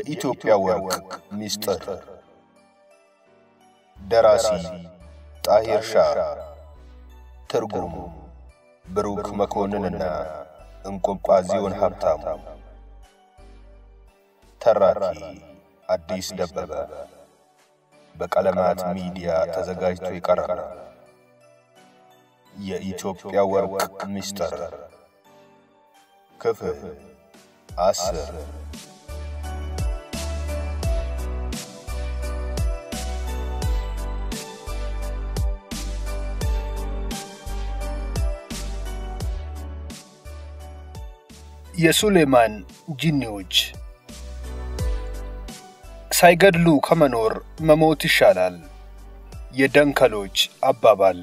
የኢትዮጵያ ወርቅ ሚስጥር ደራሲ ጣሂር ሻህ ትርጉም ብሩክ መኮንንና እንቆምጳዚዮን ሀብታሙ ተራኪ አዲስ ደበበ በቀለማት ሚዲያ ተዘጋጅቶ ይቀርባል። የኢትዮጵያ ወርቅ ሚስጥር ክፍል 10 የሱሌማን ጂኒዎች ሳይገድሉ ከመኖር መሞት ይሻላል። የደንከሎች አባባል።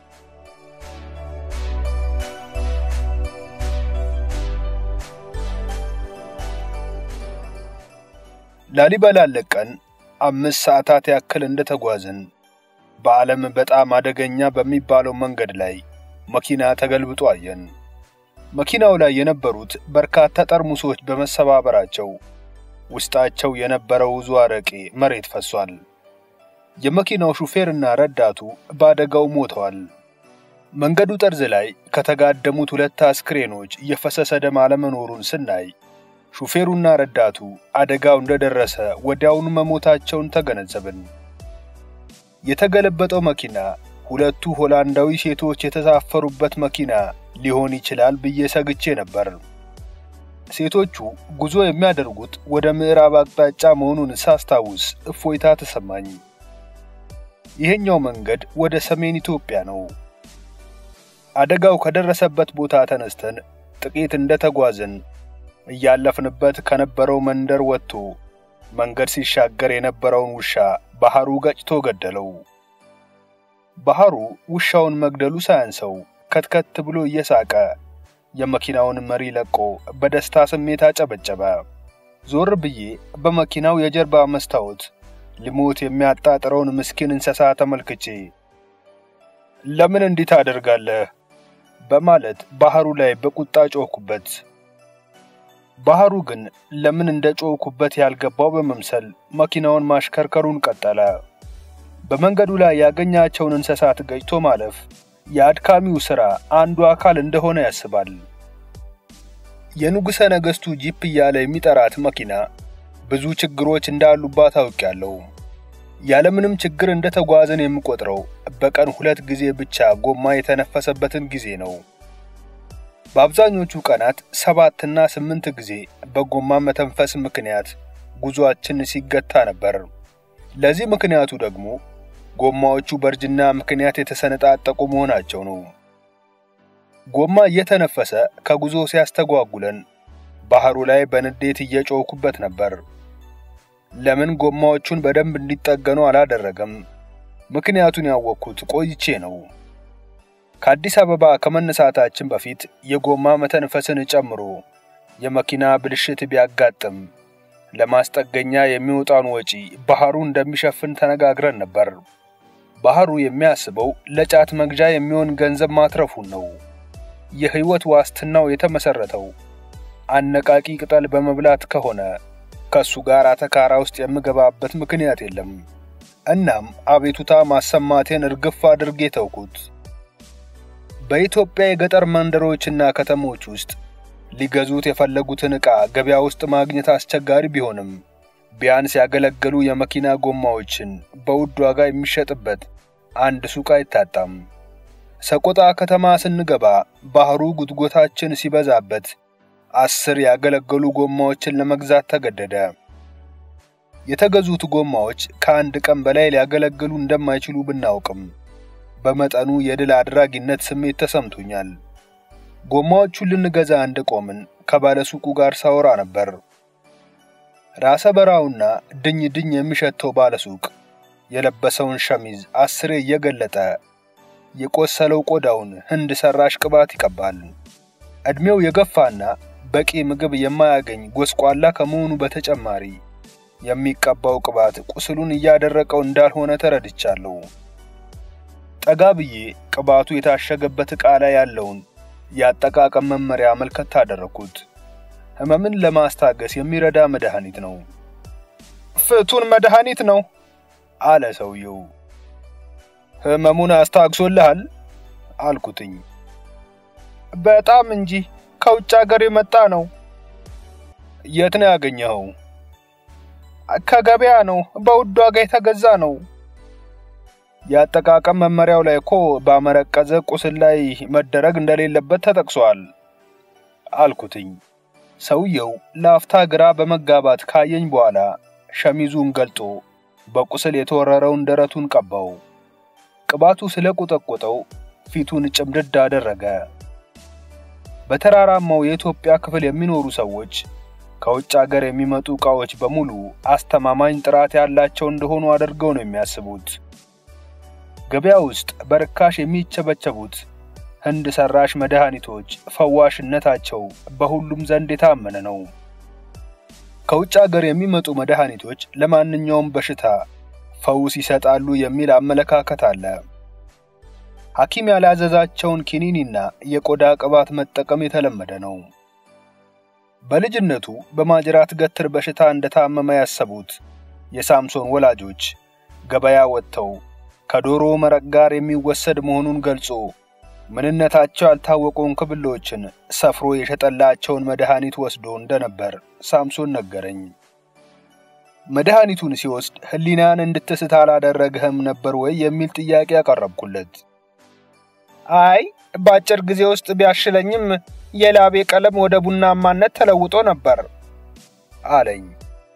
ላሊበላ ለቀን 5 ሰዓታት ያክል እንደተጓዝን በዓለም በጣም አደገኛ በሚባለው መንገድ ላይ መኪና ተገልብጦ አየን። መኪናው ላይ የነበሩት በርካታ ጠርሙሶች በመሰባበራቸው ውስጣቸው የነበረው ብዙ አረቄ መሬት ፈሷል። የመኪናው ሹፌርና ረዳቱ በአደጋው ሞተዋል። መንገዱ ጠርዝ ላይ ከተጋደሙት 2 አስክሬኖች የፈሰሰ ደም አለመኖሩን ስናይ ሹፌሩና ረዳቱ አደጋው እንደደረሰ ወዲያውኑ መሞታቸውን ተገነዘብን። የተገለበጠው መኪና 2 ሆላንዳዊ ሴቶች የተሳፈሩበት መኪና ሊሆን ይችላል ብዬ ሰግቼ ነበር። ሴቶቹ ጉዞ የሚያደርጉት ወደ ምዕራብ አቅጣጫ መሆኑን ሳስታውስ እፎይታ ተሰማኝ። ይሄኛው መንገድ ወደ ሰሜን ኢትዮጵያ ነው። አደጋው ከደረሰበት ቦታ ተነስተን ጥቂት እንደተጓዝን እያለፍንበት ከነበረው መንደር ወጥቶ መንገድ ሲሻገር የነበረውን ውሻ ባህሩ ገጭቶ ገደለው። ባህሩ ውሻውን መግደሉ ሳያንሰው ከትከት ብሎ እየሳቀ የመኪናውን መሪ ለቆ በደስታ ስሜት አጨበጨበ። ዞር ብዬ በመኪናው የጀርባ መስታወት ሊሞት የሚያጣጥረውን ምስኪን እንስሳ ተመልክቼ ለምን እንዲህ ታደርጋለህ በማለት ባህሩ ላይ በቁጣ ጮህኩበት። ባህሩ ግን ለምን እንደጮህኩበት ያልገባው በመምሰል መኪናውን ማሽከርከሩን ቀጠለ። በመንገዱ ላይ ያገኛቸውን እንስሳት ገጭቶ ማለፍ የአድካሚው ሥራ አንዱ አካል እንደሆነ ያስባል። የንጉሠ ነገሥቱ ጂፕ እያለ የሚጠራት መኪና ብዙ ችግሮች እንዳሉባት አውቄያለሁ። ያለምንም ችግር እንደተጓዘን የምቆጥረው በቀን 2 ጊዜ ብቻ ጎማ የተነፈሰበትን ጊዜ ነው። በአብዛኞቹ ቀናት 7 እና 8 ጊዜ በጎማ መተንፈስ ምክንያት ጉዞአችን ሲገታ ነበር። ለዚህ ምክንያቱ ደግሞ ጎማዎቹ በርጅና ምክንያት የተሰነጣጠቁ መሆናቸው ነው። ጎማ እየተነፈሰ ከጉዞ ሲያስተጓጉለን ባህሩ ላይ በንዴት እየጮህኩበት ነበር። ለምን ጎማዎቹን በደንብ እንዲጠገኑ አላደረገም? ምክንያቱን ያወቅኩት ቆይቼ ነው። ከአዲስ አበባ ከመነሳታችን በፊት የጎማ መተንፈስን ጨምሮ የመኪና ብልሽት ቢያጋጥም ለማስጠገኛ የሚወጣውን ወጪ ባህሩ እንደሚሸፍን ተነጋግረን ነበር። ባህሩ የሚያስበው ለጫት መግዣ የሚሆን ገንዘብ ማትረፉን ነው። የህይወት ዋስትናው የተመሰረተው አነቃቂ ቅጠል በመብላት ከሆነ ከሱ ጋር አተካራ ውስጥ የምገባበት ምክንያት የለም። እናም አቤቱታ ማሰማቴን እርግፍ አድርጌ ተውኩት። በኢትዮጵያ የገጠር መንደሮችና ከተሞች ውስጥ ሊገዙት የፈለጉትን ዕቃ ገበያ ውስጥ ማግኘት አስቸጋሪ ቢሆንም ቢያንስ ያገለገሉ የመኪና ጎማዎችን በውድ ዋጋ የሚሸጥበት አንድ ሱቅ አይታጣም። ሰቆጣ ከተማ ስንገባ ባህሩ ጉድጎታችን ሲበዛበት 10 ያገለገሉ ጎማዎችን ለመግዛት ተገደደ። የተገዙት ጎማዎች ከአንድ ቀን በላይ ሊያገለግሉ እንደማይችሉ ብናውቅም በመጠኑ የድል አድራጊነት ስሜት ተሰምቶኛል። ጎማዎቹን ልንገዛ እንደቆምን ከባለሱቁ ጋር ሳወራ ነበር። ራሰ በራውና ድኝ የሚሸተው ባለሱቅ የለበሰውን ሸሚዝ 10 እየገለጠ የቆሰለው ቆዳውን ህንድ ሰራሽ ቅባት ይቀባል። እድሜው የገፋና በቂ ምግብ የማያገኝ ጎስቋላ ከመሆኑ በተጨማሪ የሚቀባው ቅባት ቁስሉን እያደረቀው እንዳልሆነ ተረድቻለሁ። ጠጋብዬ ቅባቱ የታሸገበት ዕቃ ላይ ያለውን ያጠቃቀም መመሪያ መልከት አደረኩት። ህመምን ለማስታገስ የሚረዳ መድኃኒት ነው። ፍቱን መድኃኒት ነው አለ ሰውየው። ህመሙን አስታግሶልሃል አልኩትኝ። በጣም እንጂ ከውጭ ሀገር የመጣ ነው። የት ነው ያገኘኸው? ከገበያ ነው፣ በውድ ዋጋ የተገዛ ነው። ያጠቃቀም መመሪያው ላይ እኮ ባመረቀዘ ቁስል ላይ መደረግ እንደሌለበት ተጠቅሷል አልኩትኝ። ሰውየው ላፍታ ግራ በመጋባት ካየኝ በኋላ ሸሚዙን ገልጦ በቁስል የተወረረውን ደረቱን ቀባው። ቅባቱ ስለቆጠቆጠው ፊቱን ጭምድድ አደረገ። በተራራማው የኢትዮጵያ ክፍል የሚኖሩ ሰዎች ከውጭ ሀገር የሚመጡ ዕቃዎች በሙሉ አስተማማኝ ጥራት ያላቸው እንደሆኑ አድርገው ነው የሚያስቡት። ገበያ ውስጥ በርካሽ የሚቸበቸቡት ህንድ ሰራሽ መድኃኒቶች ፈዋሽነታቸው በሁሉም ዘንድ የታመነ ነው። ከውጭ ሀገር የሚመጡ መድኃኒቶች ለማንኛውም በሽታ ፈውስ ይሰጣሉ የሚል አመለካከት አለ። ሐኪም ያላዘዛቸውን ኪኒኒና የቆዳ ቅባት መጠቀም የተለመደ ነው። በልጅነቱ በማጅራት ገትር በሽታ እንደታመመ ያሰቡት የሳምሶን ወላጆች ገበያ ወጥተው ከዶሮ መረቅ ጋር የሚወሰድ መሆኑን ገልጾ ምንነታቸው ያልታወቁን ክብሎችን ሰፍሮ የሸጠላቸውን መድኃኒት ወስዶ እንደነበር ሳምሶን ነገረኝ። መድኃኒቱን ሲወስድ ህሊናን እንድትስት አላደረገህም ነበር ወይ የሚል ጥያቄ ያቀረብኩለት። አይ በአጭር ጊዜ ውስጥ ቢያሽለኝም የላቤ ቀለም ወደ ቡናማነት ተለውጦ ነበር አለኝ።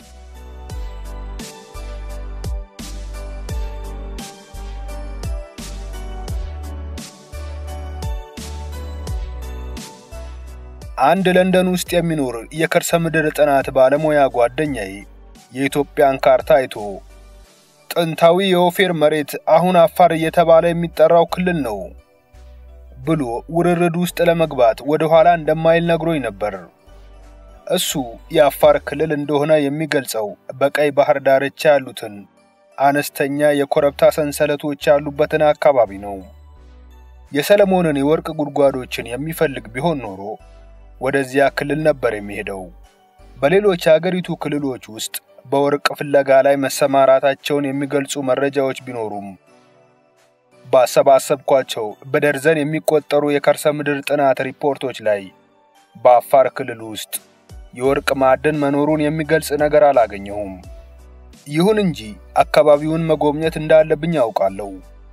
አንድ ለንደን ውስጥ የሚኖር የከርሰ ምድር ጥናት ባለሙያ ጓደኛዬ የኢትዮጵያን ካርታ አይቶ ጥንታዊ የኦፌር መሬት አሁን አፋር እየተባለ የሚጠራው ክልል ነው ብሎ ውርርድ ውስጥ ለመግባት ወደ ኋላ እንደማይል ነግሮኝ ነበር። እሱ የአፋር ክልል እንደሆነ የሚገልጸው በቀይ ባህር ዳርቻ ያሉትን አነስተኛ የኮረብታ ሰንሰለቶች ያሉበትን አካባቢ ነው። የሰለሞንን የወርቅ ጉድጓዶችን የሚፈልግ ቢሆን ኖሮ ወደዚያ ክልል ነበር የሚሄደው። በሌሎች አገሪቱ ክልሎች ውስጥ በወርቅ ፍለጋ ላይ መሰማራታቸውን የሚገልጹ መረጃዎች ቢኖሩም ባሰባሰብኳቸው በደርዘን የሚቆጠሩ የከርሰ ምድር ጥናት ሪፖርቶች ላይ በአፋር ክልል ውስጥ የወርቅ ማዕድን መኖሩን የሚገልጽ ነገር አላገኘሁም። ይሁን እንጂ አካባቢውን መጎብኘት እንዳለብኝ አውቃለሁ።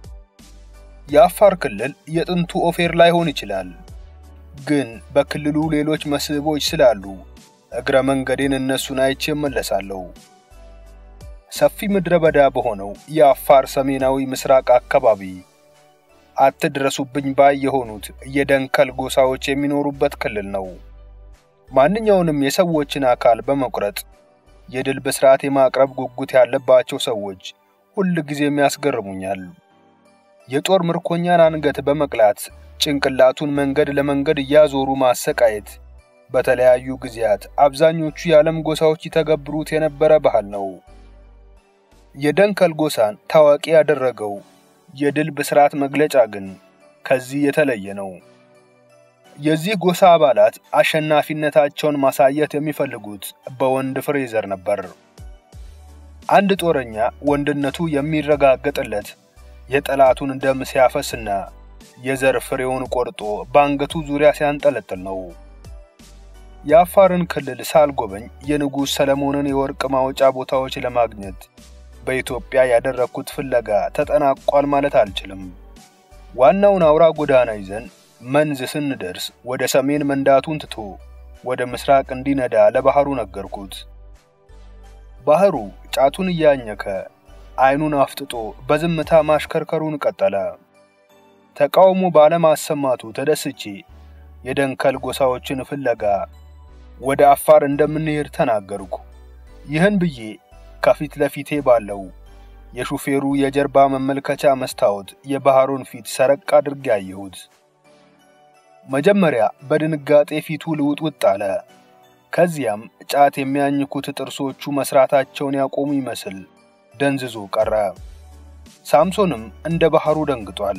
የአፋር ክልል የጥንቱ ኦፌር ላይሆን ይችላል፣ ግን በክልሉ ሌሎች መስህቦች ስላሉ እግረ መንገዴን እነሱን አይቼ እመለሳለሁ። ሰፊ ምድረ በዳ በሆነው የአፋር ሰሜናዊ ምስራቅ አካባቢ አትድረሱብኝ ባይ የሆኑት የደንከል ጎሳዎች የሚኖሩበት ክልል ነው። ማንኛውንም የሰዎችን አካል በመቁረጥ የድል ብስራት የማቅረብ ጉጉት ያለባቸው ሰዎች ሁሉ ጊዜም ያስገርሙኛል። የጦር ምርኮኛን አንገት በመቅላት ጭንቅላቱን መንገድ ለመንገድ ያዞሩ ማሰቃየት በተለያዩ ጊዜያት አብዛኞቹ የዓለም ጎሳዎች ይተገብሩት የነበረ ባህል ነው። የደንከል ጎሳን ታዋቂ ያደረገው የድል ብስራት መግለጫ ግን ከዚህ የተለየ ነው። የዚህ ጎሳ አባላት አሸናፊነታቸውን ማሳየት የሚፈልጉት በወንድ ፍሬዘር ነበር። አንድ ጦረኛ ወንድነቱ የሚረጋገጥለት የጠላቱን ደም ሲያፈስና የዘር ፍሬውን ቆርጦ ባንገቱ ዙሪያ ሲያንጠለጥል ነው። የአፋርን ክልል ሳልጎበኝ የንጉስ ሰለሞንን የወርቅ ማውጫ ቦታዎች ለማግኘት በኢትዮጵያ ያደረኩት ፍለጋ ተጠናቋል ማለት አልችልም። ዋናውን አውራ ጎዳና ይዘን መንዝ ስንደርስ ወደ ሰሜን መንዳቱን ትቶ ወደ ምስራቅ እንዲነዳ ለባህሩ ነገርኩት። ባህሩ ጫቱን እያኘከ አይኑን አፍጥጦ በዝምታ ማሽከርከሩን ቀጠለ። ተቃውሞ ባለማሰማቱ ተደስቼ የደንከል ጎሳዎችን ፍለጋ ወደ አፋር እንደምንሄድ ተናገርኩ። ይህን ብዬ ከፊት ለፊቴ ባለው የሹፌሩ የጀርባ መመልከቻ መስታወት የባህሩን ፊት ሰረቅ አድርጌ አየሁት። መጀመሪያ በድንጋጤ ፊቱ ልውጥውጥ አለ። ከዚያም ጫት የሚያኝኩት ጥርሶቹ መስራታቸውን ያቆሙ ይመስል ደንዝዞ ቀረ። ሳምሶንም እንደ ባህሩ ደንግጧል።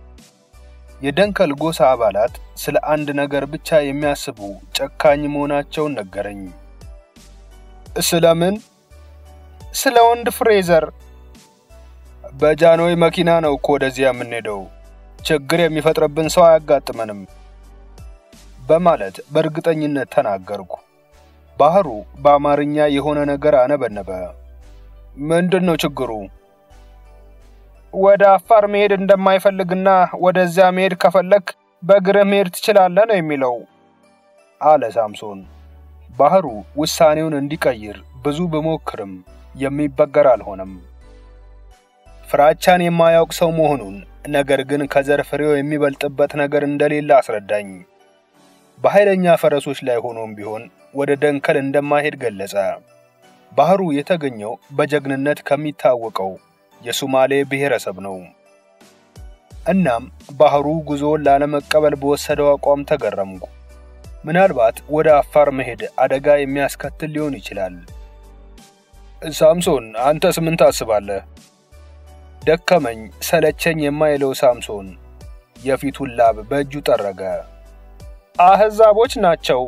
የደንከል ጎሳ አባላት ስለ አንድ ነገር ብቻ የሚያስቡ ጨካኝ መሆናቸውን ነገረኝ። ስለምን ስለ ወንድ ፍሬዘር በጃንሆይ መኪና ነው እኮ ወደዚያ የምንሄደው ችግር የሚፈጥርብን ሰው አያጋጥመንም በማለት በእርግጠኝነት ተናገርኩ። ባህሩ በአማርኛ የሆነ ነገር አነበነበ። ምንድነው ችግሩ? ወደ አፋር መሄድ እንደማይፈልግና ወደዚያ መሄድ ከፈለክ በእግርህ መሄድ ትችላለህ ነው የሚለው አለ ሳምሶን። ባህሩ ውሳኔውን እንዲቀይር ብዙ በሞክርም የሚበገር አልሆነም። ፍራቻን የማያውቅ ሰው መሆኑን ነገር ግን ከዘር ፍሬው የሚበልጥበት ነገር እንደሌለ አስረዳኝ። በኃይለኛ ፈረሶች ላይ ሆኖም ቢሆን ወደ ደንከል እንደማይሄድ ገለጸ። ባህሩ የተገኘው በጀግንነት ከሚታወቀው የሶማሌ ብሔረሰብ ነው። እናም ባህሩ ጉዞውን ላለመቀበል በወሰደው አቋም ተገረምኩ። ምናልባት ወደ አፋር መሄድ አደጋ የሚያስከትል ሊሆን ይችላል። ሳምሶን አንተስ ምን ታስባለህ? ደከመኝ ሰለቸኝ የማይለው ሳምሶን የፊቱን ላብ በእጁ ጠረገ። አህዛቦች ናቸው።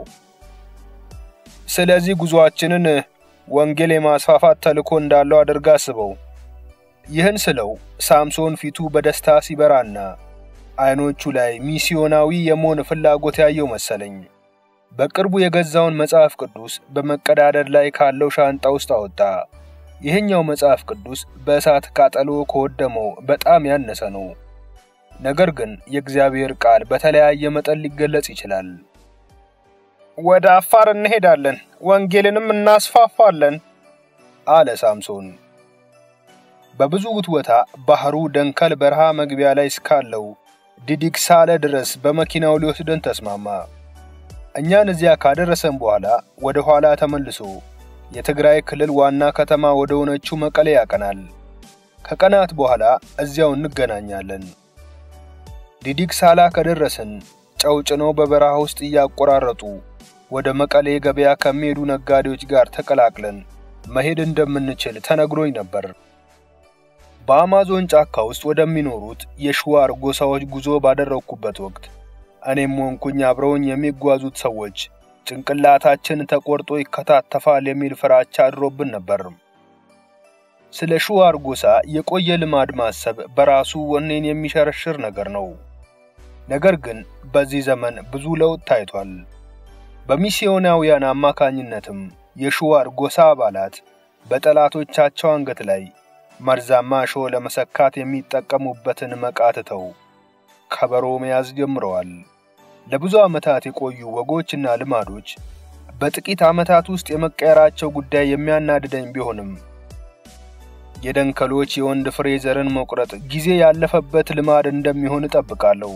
ስለዚህ ጉዞአችንን ወንጌል የማስፋፋት ተልእኮ እንዳለው አድርጋ አስበው። ይህን ስለው ሳምሶን ፊቱ በደስታ ሲበራና አይኖቹ ላይ ሚስዮናዊ የመሆን ፍላጎት ያየው መሰለኝ። በቅርቡ የገዛውን መጽሐፍ ቅዱስ በመቀዳደድ ላይ ካለው ሻንጣ ውስጥ አወጣ። ይህኛው መጽሐፍ ቅዱስ በእሳት ቃጠሎ ከወደመው በጣም ያነሰ ነው። ነገር ግን የእግዚአብሔር ቃል በተለያየ መጠን ሊገለጽ ይችላል። ወደ አፋር እንሄዳለን፣ ወንጌልንም እናስፋፋለን አለ ሳምሶን። በብዙ ውትወታ ባህሩ ደንከል በረሃ መግቢያ ላይ እስካለው ዲዲክ ሳለ ድረስ በመኪናው ሊወስደን ተስማማ። እኛን እዚያ ካደረሰን በኋላ ወደ ኋላ ተመልሶ የትግራይ ክልል ዋና ከተማ ወደ ሆነችው መቀሌ ያቀናል። ከቀናት በኋላ እዚያው እንገናኛለን። ዲዲክ ሳላ ከደረሰን ጨውጭኖ በበረሃ ውስጥ ያቆራረጡ ወደ መቀሌ ገበያ ከሚሄዱ ነጋዴዎች ጋር ተቀላቅለን መሄድ እንደምንችል ተነግሮኝ ነበር። በአማዞን ጫካ ውስጥ ወደሚኖሩት የሽዋር ጎሳዎች ጉዞ ባደረኩበት ወቅት እኔም ሆንኩኝ አብረውኝ የሚጓዙት ሰዎች ጭንቅላታችን ተቆርጦ ይከታተፋል የሚል ፍራቻ አድሮብን ነበር። ስለ ሽዋር ጎሳ የቆየ ልማድ ማሰብ በራሱ ወኔን የሚሸረሽር ነገር ነው። ነገር ግን በዚህ ዘመን ብዙ ለውጥ ታይቷል። በሚስዮናውያን አማካኝነትም የሽዋር ጎሳ አባላት በጠላቶቻቸው አንገት ላይ መርዛማ ሾህ ለመሰካት የሚጠቀሙበትን መቃተተው ከበሮ መያዝ ጀምረዋል። ለብዙ ዓመታት የቆዩ ወጎችና ልማዶች በጥቂት ዓመታት ውስጥ የመቀየራቸው ጉዳይ የሚያናድደኝ ቢሆንም የደንከሎች የወንድ ፍሬዘርን መቁረጥ ጊዜ ያለፈበት ልማድ እንደሚሆን እጠብቃለሁ።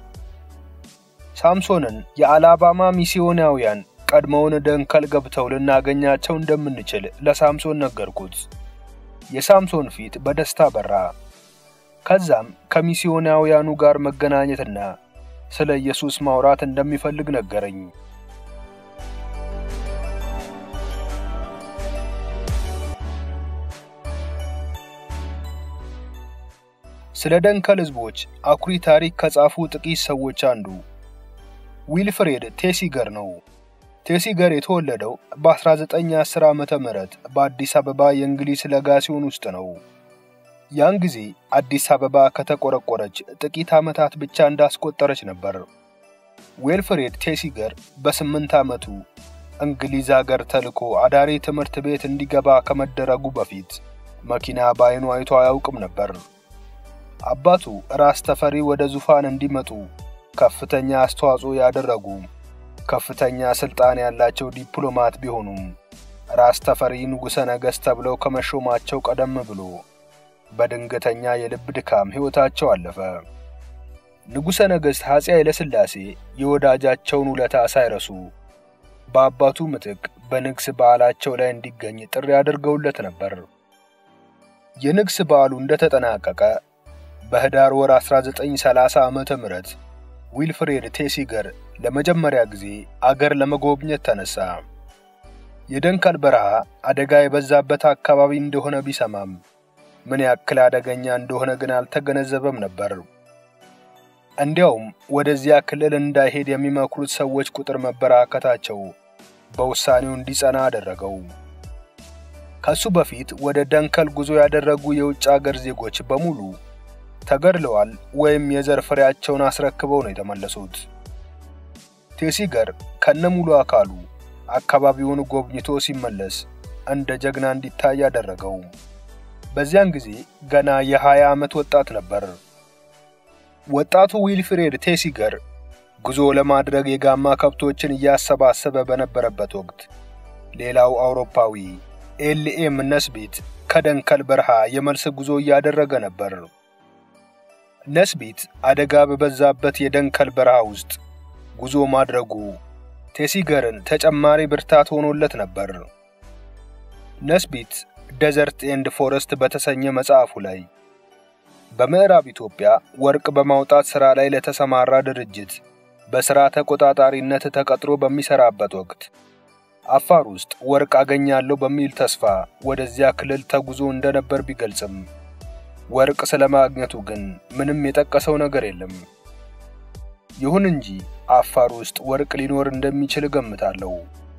ሳምሶንን የአላባማ ሚስዮናውያን ቀድመውን ደንከል ገብተው ልናገኛቸው እንደምንችል ለሳምሶን ነገርኩት። የሳምሶን ፊት በደስታ በራ። ከዛም ከሚስዮናውያኑ ጋር መገናኘትና ስለ ኢየሱስ ማውራት እንደሚፈልግ ነገረኝ። ስለ ደንከል ህዝቦች አኩሪ ታሪክ ከጻፉ ጥቂት ሰዎች አንዱ ዊልፍሬድ ቴሲገር ነው። ቴሲገር የተወለደው በ1910 ዓመተ ምህረት በአዲስ አበባ የእንግሊዝ ለጋሲዮን ውስጥ ነው። ያን ጊዜ አዲስ አበባ ከተቆረቆረች ጥቂት ዓመታት ብቻ እንዳስቆጠረች ነበር። ዊልፍሬድ ቴሲገር በ8 ዓመቱ እንግሊዝ ሀገር ተልኮ አዳሪ ትምህርት ቤት እንዲገባ ከመደረጉ በፊት መኪና ባይኑ አይቶ አያውቅም ነበር። አባቱ ራስ ተፈሪ ወደ ዙፋን እንዲመጡ ከፍተኛ አስተዋጽኦ ያደረጉ ከፍተኛ ስልጣን ያላቸው ዲፕሎማት ቢሆኑም ራስ ተፈሪ ንጉሠ ነገሥት ተብለው ከመሾማቸው ቀደም ብሎ በድንገተኛ የልብ ድካም ሕይወታቸው አለፈ። ንጉሠ ነገሥት አፄ ኃይለ ሥላሴ የወዳጃቸውን ውለታ ሳይረሱ በአባቱ ምትክ በንግስ በዓላቸው ላይ እንዲገኝ ጥሪ አድርገውለት ነበር። የንግስ በዓሉ እንደተጠናቀቀ በህዳር ወር 1930 ዓመተ ምህረት ዊልፍሬድ ቴሲገር ለመጀመሪያ ጊዜ አገር ለመጎብኘት ተነሳ። የደንከል በረሃ አደጋ የበዛበት አካባቢ እንደሆነ ቢሰማም ምን ያክል አደገኛ እንደሆነ ግን አልተገነዘበም ነበር። እንዲያውም ወደዚያ ክልል እንዳይሄድ የሚመክሩት ሰዎች ቁጥር መበራከታቸው በውሳኔው እንዲጸና አደረገው። ከሱ በፊት ወደ ደንከል ጉዞ ያደረጉ የውጭ ሀገር ዜጎች በሙሉ ተገድለዋል ወይም የዘር ፍሬያቸውን አስረክበው ነው የተመለሱት። ቴሲገር ከነሙሉ አካሉ አካባቢውን ጎብኝቶ ሲመለስ እንደ ጀግና እንዲታይ ያደረገው በዚያን ጊዜ ገና የ20 ዓመት ወጣት ነበር። ወጣቱ ዊልፍሬድ ቴሲገር ጉዞ ለማድረግ የጋማ ከብቶችን እያሰባሰበ በነበረበት ወቅት ሌላው አውሮፓዊ ኤልኤም ነስቢት ከደንከል በረሃ የመልስ ጉዞ እያደረገ ነበር። ነስቢት አደጋ በበዛበት የደንከል በረሃ ውስጥ ጉዞ ማድረጉ ቴሲገርን ተጨማሪ ብርታት ሆኖለት ነበር። ነስቢት ዴዘርት ኤንድ ፎረስት በተሰኘ መጽሐፉ ላይ በምዕራብ ኢትዮጵያ ወርቅ በማውጣት ሥራ ላይ ለተሰማራ ድርጅት በሥራ ተቆጣጣሪነት ተቀጥሮ በሚሰራበት ወቅት አፋር ውስጥ ወርቅ አገኛለሁ በሚል ተስፋ ወደዚያ ክልል ተጉዞ እንደነበር ቢገልጽም ወርቅ ስለማግኘቱ ግን ምንም የጠቀሰው ነገር የለም። ይሁን እንጂ አፋር ውስጥ ወርቅ ሊኖር እንደሚችል ገምታለሁ።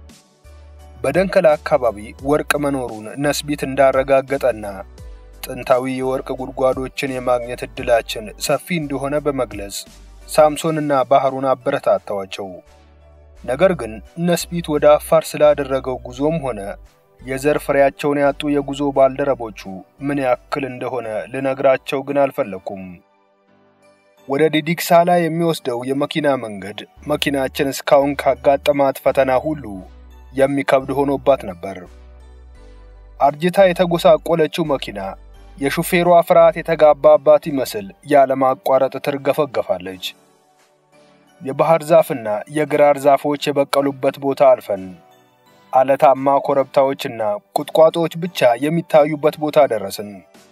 በደንከል አካባቢ ወርቅ መኖሩን ነስቢት እንዳረጋገጠና ጥንታዊ የወርቅ ጉድጓዶችን የማግኘት እድላችን ሰፊ እንደሆነ በመግለጽ ሳምሶንና ባህሩን አበረታታቸው። ነገር ግን ነስቢት ወደ አፋር ስላደረገው ጉዞም ሆነ የዘር ፍሬያቸውን ያጡ የጉዞ ባልደረቦቹ ምን ያክል እንደሆነ ልነግራቸው ግን አልፈለኩም። ወደ ዲዲክሳላ የሚወስደው የመኪና መንገድ መኪናችን እስካሁን ካጋጠማት ፈተና ሁሉ የሚከብድ ሆኖባት ነበር። አርጅታ የተጎሳቆለችው መኪና የሹፌሯ ፍርሃት የተጋባባት ይመስል ያለማቋረጥ ትርገፈገፋለች። የባህር ዛፍና የግራር ዛፎች የበቀሉበት ቦታ አልፈን አለታማ ኮረብታዎችና ቁጥቋጦዎች ብቻ የሚታዩበት ቦታ ደረስን።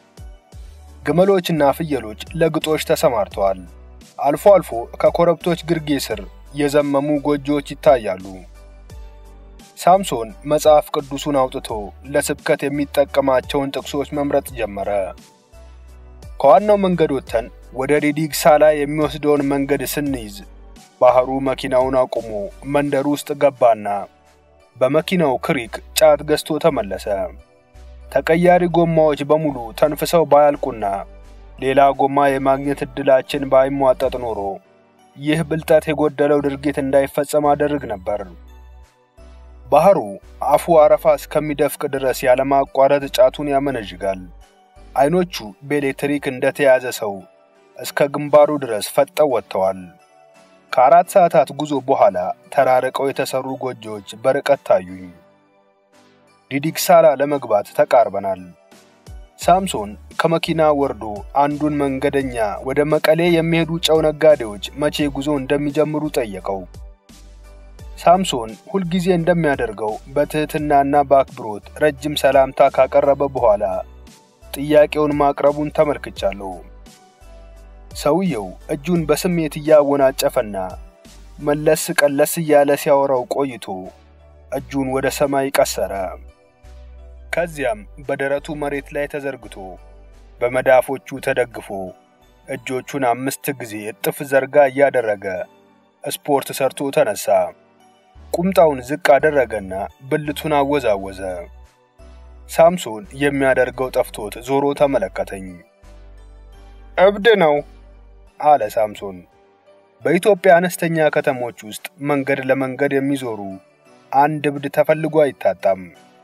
ግመሎችና ፍየሎች ለግጦሽ ተሰማርተዋል። አልፎ አልፎ ከኮረብቶች ግርጌ ስር የዘመሙ ጎጆዎች ይታያሉ። ሳምሶን መጽሐፍ ቅዱሱን አውጥቶ ለስብከት የሚጠቀማቸውን ጥቅሶች መምረጥ ጀመረ። ከዋናው መንገድ ወጥተን ወደ ዲዲክሳላ የሚወስደውን መንገድ ስንይዝ ባህሩ መኪናውን አቁሞ መንደር ውስጥ ገባና በመኪናው ክሪክ ጫት ገዝቶ ተመለሰ። ተቀያሪ ጎማዎች በሙሉ ተንፍሰው ባያልቁና ሌላ ጎማ የማግኘት እድላችን ባይሟጠጥ ኖሮ ይህ ብልጠት የጎደለው ድርጊት እንዳይፈጸም አደረግ ነበር። ባህሩ አፉ አረፋ እስከሚደፍቅ ድረስ ያለማቋረጥ ጫቱን ያመነጅጋል። አይኖቹ በኤሌክትሪክ እንደተያዘ ሰው እስከ ግንባሩ ድረስ ፈጠው ወጥተዋል። ከ4 ሰዓታት ጉዞ በኋላ ተራርቀው የተሰሩ ጎጆዎች በርቀት ታዩኝ። ዲዲክሳላ ለመግባት ተቃርበናል። ሳምሶን ከመኪና ወርዶ አንዱን መንገደኛ ወደ መቀሌ የሚሄዱ ጨው ነጋዴዎች መቼ ጉዞ እንደሚጀምሩ ጠየቀው። ሳምሶን ሁልጊዜ እንደሚያደርገው በትህትናና በአክብሮት ረጅም ሰላምታ ካቀረበ በኋላ ጥያቄውን ማቅረቡን ተመልክቻለሁ። ሰውየው እጁን በስሜት ያወናጨፈና መለስ ቀለስ ያለ ሲያወራው ቆይቶ እጁን ወደ ሰማይ ቀሰረ። ከዚያም በደረቱ መሬት ላይ ተዘርግቶ በመዳፎቹ ተደግፎ እጆቹን 5 ጊዜ እጥፍ ዘርጋ ያደረገ ስፖርት ሰርቶ ተነሳ። ቁምጣውን ዝቅ አደረገና ብልቱን አወዛወዘ። ሳምሶን የሚያደርገው ጠፍቶት ዞሮ ተመለከተኝ። እብድ ነው አለ ሳምሶን። በኢትዮጵያ አነስተኛ ከተሞች ውስጥ መንገድ ለመንገድ የሚዞሩ አንድ እብድ ተፈልጎ አይታጣም።